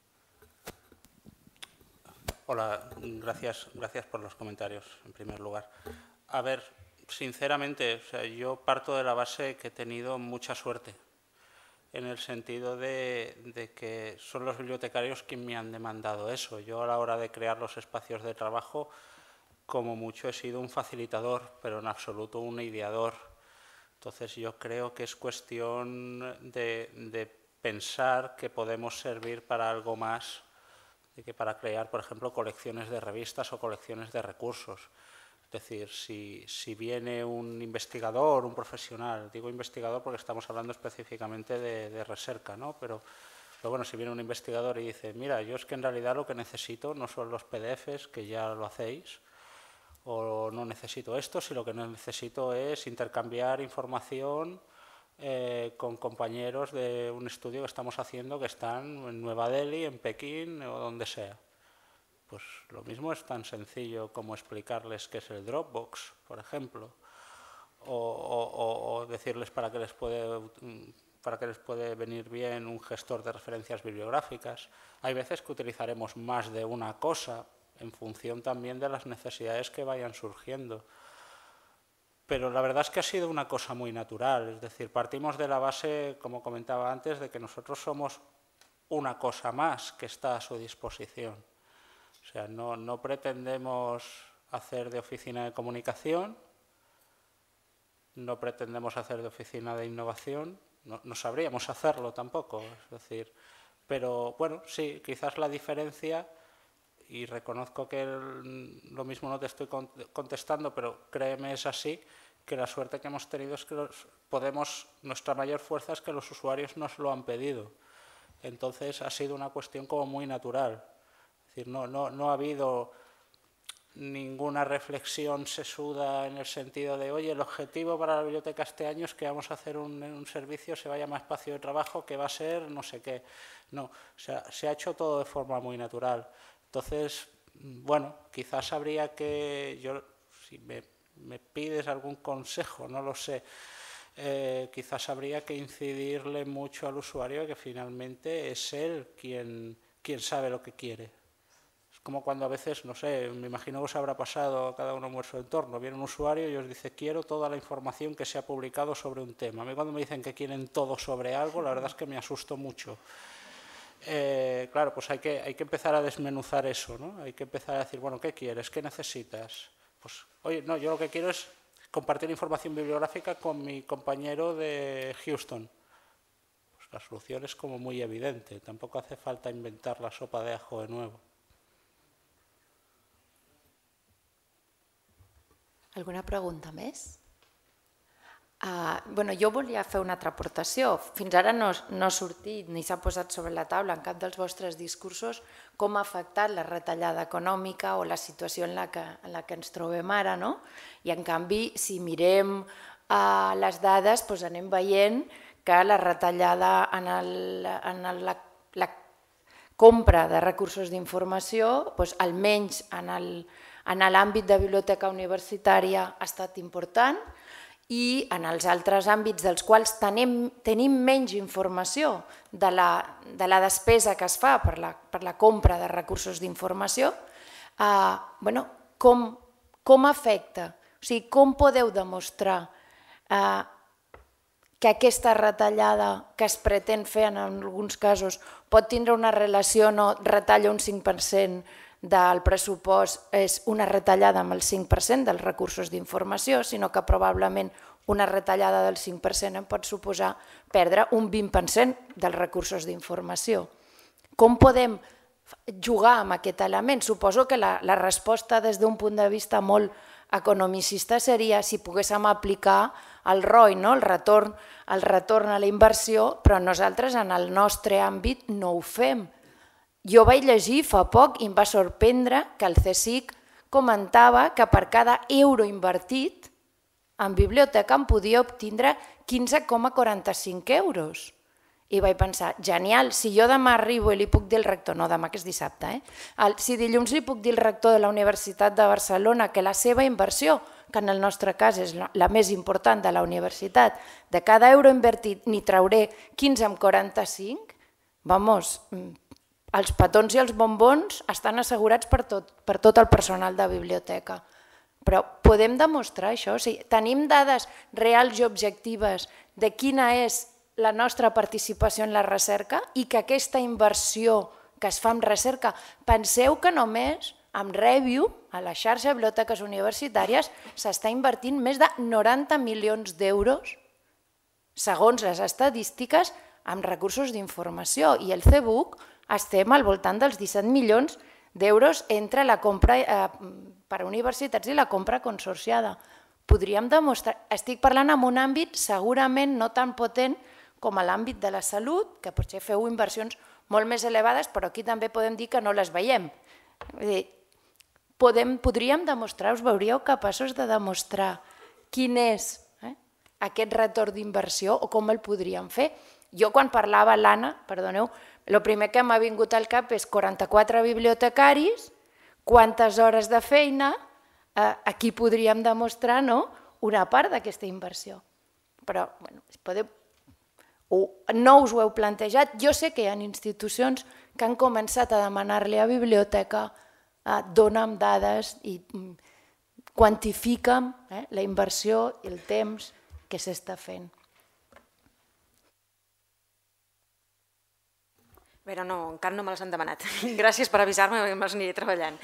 Hola, gracias por los comentarios, en primer lugar. A ver, sinceramente, yo parto de la base que he tenido mucha suerte, en el sentido de que son los bibliotecarios quienes me han demandado eso. Yo a la hora de crear los espacios de trabajo, como mucho he sido un facilitador, pero en absoluto un ideador. Entonces yo creo que es cuestión de pensar que podemos servir para algo más que para crear, por ejemplo, colecciones de revistas o colecciones de recursos. Es decir, si viene un investigador, un profesional, digo investigador porque estamos hablando específicamente de recerca, ¿no? Pero bueno, si viene un investigador y dice, mira, yo es que en realidad lo que necesito no son los PDFs, que ya lo hacéis, o no necesito esto, si lo que necesito es intercambiar información con compañeros de un estudio que estamos haciendo que están en Nueva Delhi, en Pekín o donde sea. Pues lo mismo es tan sencillo como explicarles qué es el Dropbox, por ejemplo, o decirles para qué les puede venir bien un gestor de referencias bibliográficas. Hay veces que utilizaremos más de una cosa en función también de las necesidades que vayan surgiendo. pero la verdad es que ha sido una cosa muy natural. Es decir, partimos de la base, como comentaba antes, de que nosotros somos una cosa más que está a su disposición. O sea, no pretendemos hacer de oficina de comunicación, no pretendemos hacer de oficina de innovación, no sabríamos hacerlo tampoco, es decir, pero bueno, sí, quizás la diferencia, y reconozco que lo mismo no te estoy contestando, pero créeme, es así, que la suerte que hemos tenido es que nuestra mayor fuerza es que los usuarios nos lo han pedido. Entonces ha sido una cuestión como muy natural. Es decir, no ha habido ninguna reflexión sesuda en el sentido de, oye, el objetivo para la biblioteca este año es que vamos a hacer un servicio, se va a llamar espacio de trabajo, que va a ser no sé qué. No, o sea, se ha hecho todo de forma muy natural. Entonces, bueno, quizás habría que, si me pides algún consejo, no lo sé, quizás habría que incidirle mucho al usuario, que finalmente es él quien sabe lo que quiere. Como cuando a veces, no sé, me imagino que os habrá pasado a cada uno en vuestro entorno, viene un usuario y os dice, quiero toda la información que se ha publicado sobre un tema. A mí cuando me dicen que quieren todo sobre algo, la verdad es que me asusto mucho. Claro, pues hay que empezar a desmenuzar eso, ¿no? Hay que empezar a decir, bueno, ¿qué quieres? ¿Qué necesitas? Pues, oye, no, yo lo que quiero es compartir información bibliográfica con mi compañero de Houston. Pues la solución es como muy evidente, tampoco hace falta inventar la sopa de ajo de nuevo.
Alguna pregunta més? Bueno, jo volia fer una altra aportació. Fins ara no ha sortit ni s'ha posat sobre la taula en cap dels vostres discursos com ha afectat la retallada econòmica o la situació en la que ens trobem ara, no? I en canvi, si mirem les dades, anem veient que la retallada en la compra de recursos d'informació, almenys en l'àmbit de biblioteca universitària ha estat important i en els altres àmbits dels quals tenim menys informació de la despesa que es fa per la compra de recursos d'informació, com afecta? O sigui, com podeu demostrar que aquesta retallada que es pretén fer en alguns casos pot tindre una relació, no retalla un 5% del pressupost, és una retallada amb el 5% dels recursos d'informació, sinó que probablement una retallada del 5% en pot suposar perdre un 20% dels recursos d'informació. Com podem jugar amb aquest element? Suposo que la resposta des d'un punt de vista molt economicista seria si poguéssim aplicar el ROI, el retorn a la inversió, però nosaltres en el nostre àmbit no ho fem. Jo vaig llegir fa poc i em va sorprendre que el CSIC comentava que per cada euro invertit en biblioteca en podia obtindre 15,45 euros. I vaig pensar, genial, si jo demà arribo i li puc dir al rector, no demà que és dissabte, si dilluns li puc dir al rector de la Universitat de Barcelona que la seva inversió, que en el nostre cas és la més important de la universitat, de cada euro invertit n'hi trauré 15,45, vamos, els petons i els bombons estan assegurats per tot el personal de biblioteca. Però podem demostrar això? Tenim dades reals i objectives de quina és la nostra participació en la recerca i que aquesta inversió que es fa en recerca, penseu que només amb Review, a la xarxa de biblioteques universitàries, s'està invertint més de 90 milions d'euros, segons les estadístiques, amb recursos d'informació. I el CBUC estem al voltant dels 17 milions d'euros entre la compra per a universitats i la compra consorciada. Podríem demostrar, estic parlant en un àmbit segurament no tan potent com a l'àmbit de la salut, que potser feu inversions molt més elevades, però aquí també podem dir que no les veiem. Podríem demostrar, us veuríeu capaços de demostrar quin és aquest retorn d'inversió o com el podríem fer. Jo quan parlava l'Anna, perdoneu, el primer que m'ha vingut al cap és 44 bibliotecaris, quantes hores de feina, aquí podríem demostrar una part d'aquesta inversió. Però no us ho heu plantejat. Jo sé que hi ha institucions que han començat a demanar-li a biblioteca dona'm dades i quantifica la inversió i el temps que s'està fent.
Bé, no, encara no me les han demanat. Gràcies per avisar-me, me les aniré treballant.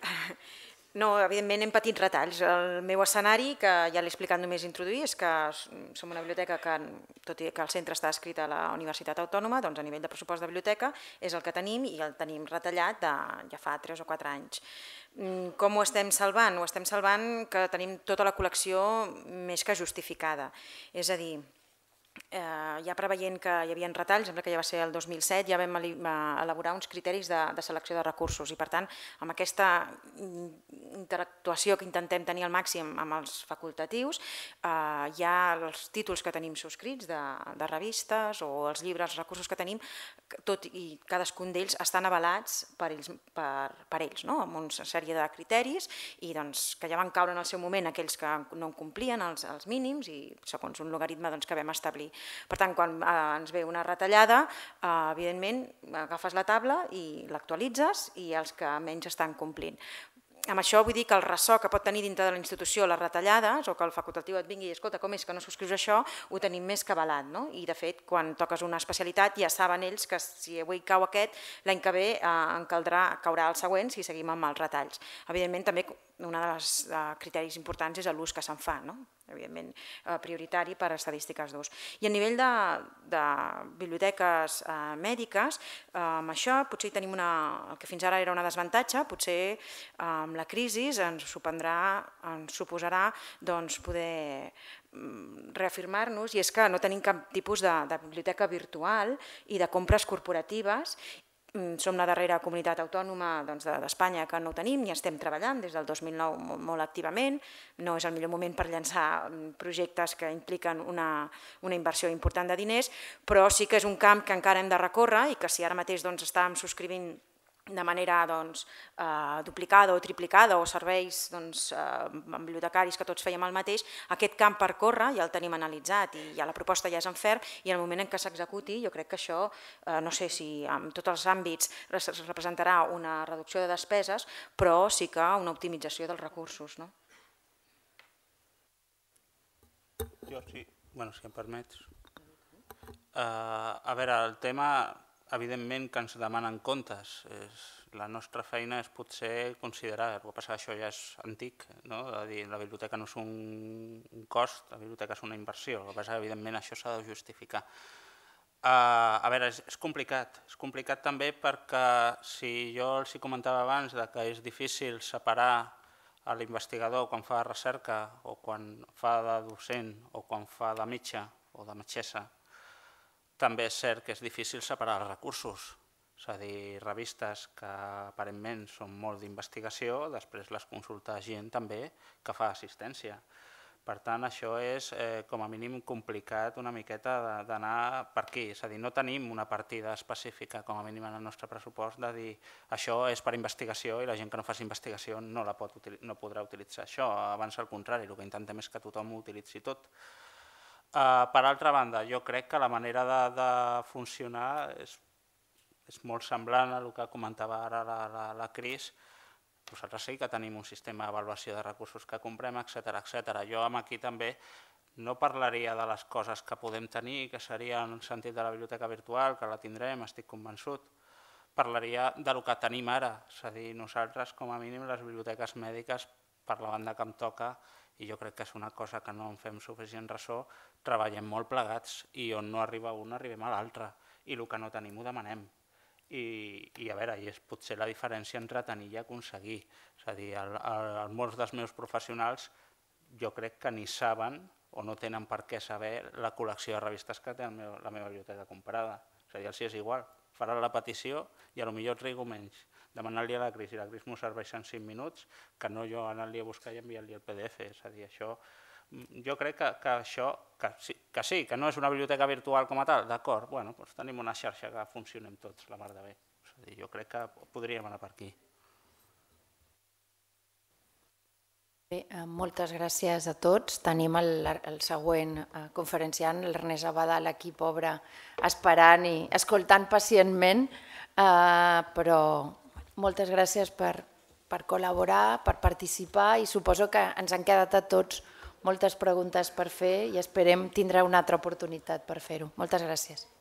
No, evidentment hem patit retalls. El meu escenari, que ja l'he explicat només introduir, és que som una biblioteca que, tot i que el centre està adscrit a la Universitat Autònoma, doncs a nivell de pressupost de biblioteca és el que tenim i el tenim retallat ja fa 3 o 4 anys. Com ho estem salvant? Ho estem salvant que tenim tota la col·lecció més que justificada. És a dir, ja preveient que hi havia retalls, sembla que ja va ser el 2007, ja vam elaborar uns criteris de selecció de recursos i per tant amb aquesta interactuació que intentem tenir al màxim amb els facultatius, hi ha els títols que tenim subscrits de revistes o els llibres, els recursos que tenim, tot i cadascun d'ells estan avalats per ells, amb una sèrie de criteris i que ja van caure en el seu moment aquells que no en complien els mínims i segons un logaritme que vam establir. Per tant, quan ens ve una retallada, evidentment agafes la taula i l'actualitzes i els que menys estan complint. Amb això vull dir que el ressò que pot tenir dintre de la institució les retallades o que el facultatiu et vingui i escolta, com és que no subscrius això, ho tenim més que avalat. I de fet, quan toques una especialitat ja saben ells que si avui cau aquest, l'any que ve caurà el següent si seguim amb els retalls. Evidentment, també un dels criteris importants és l'ús que se'n fa, evidentment prioritari per a estadístiques d'ús. I a nivell de biblioteques mèdiques, amb això potser tenim el que fins ara era una desavantatge, potser amb la crisi ens suposarà poder reafirmar-nos, i és que no tenim cap tipus de biblioteca virtual i de compres corporatives. Som la darrera comunitat autònoma d'Espanya que no ho tenim i estem treballant des del 2009 molt activament. No és el millor moment per llançar projectes que impliquen una inversió important de diners, però sí que és un camp que encara hem de recórrer i que si ara mateix estàvem subscrivint de manera duplicada o triplicada o serveis amb bibliotecaris que tots fèiem el mateix, aquest camp per córrer ja el tenim analitzat i ja la proposta ja és en ferm i en el moment en què s'executi jo crec que això, no sé si en tots els àmbits representarà una reducció de despeses, però sí que una optimització dels recursos.
Jo sí, si em permets. A veure, el tema evidentment que ens demanen comptes. La nostra feina és potser considerar, el que passa que això ja és antic, la biblioteca no és un cost, la biblioteca és una inversió, el que passa que evidentment això s'ha de justificar. A veure, és complicat també perquè si jo els comentava abans que és difícil separar l'investigador quan fa recerca o quan fa de docent o quan fa de metge o de metgessa, també és cert que és difícil separar els recursos, és a dir, revistes que aparentment són molt d'investigació, després les consulta gent també que fa assistència. Per tant, això és com a mínim complicat una miqueta d'anar per aquí, és a dir, no tenim una partida específica com a mínim en el nostre pressupost de dir això és per investigació i la gent que no faci investigació no podrà utilitzar això, abans al contrari, el que intentem és que tothom ho utilitzi tot. Per altra banda, jo crec que la manera de funcionar és molt semblant a el que comentava ara la Cris. Nosaltres sí que tenim un sistema d'avaluació de recursos que comprem, etc. Jo aquí també no parlaria de les coses que podem tenir, que seria en el sentit de la biblioteca virtual, que la tindrem, estic convençut. Parlaria del que tenim ara, és a dir, nosaltres com a mínim les biblioteques mèdiques, per la banda que em toca, i jo crec que és una cosa que no en fem suficient ressò, treballem molt plegats i on no arriba un arribem a l'altre i el que no tenim ho demanem. I a veure, és potser la diferència entre tenir i aconseguir. És a dir, molts dels meus professionals jo crec que ni saben o no tenen per què saber la col·lecció de revistes que té la meva biblioteca comprada. És a dir, els és igual, farà la petició i potser trigo menys demanar-li a la Cris, i la Cris m'ho serveix en 5 minuts, que no jo anar-li a buscar i enviar-li el PDF. És a dir, això, jo crec que això, que sí, que no és una biblioteca virtual com a tal, d'acord, doncs tenim una xarxa que funcionem tots la mar de bé. És a dir, jo crec que podríem anar per aquí.
Bé, moltes gràcies a tots. Tenim el següent conferenciant, l'Ernest Abadal, aquí, pobre, esperant i escoltant pacientment, però moltes gràcies per per col·laborar, per participar, i suposo que ens han quedat a tots moltes preguntes per fer i esperem tindre una altra oportunitat per fer-ho. Moltes gràcies.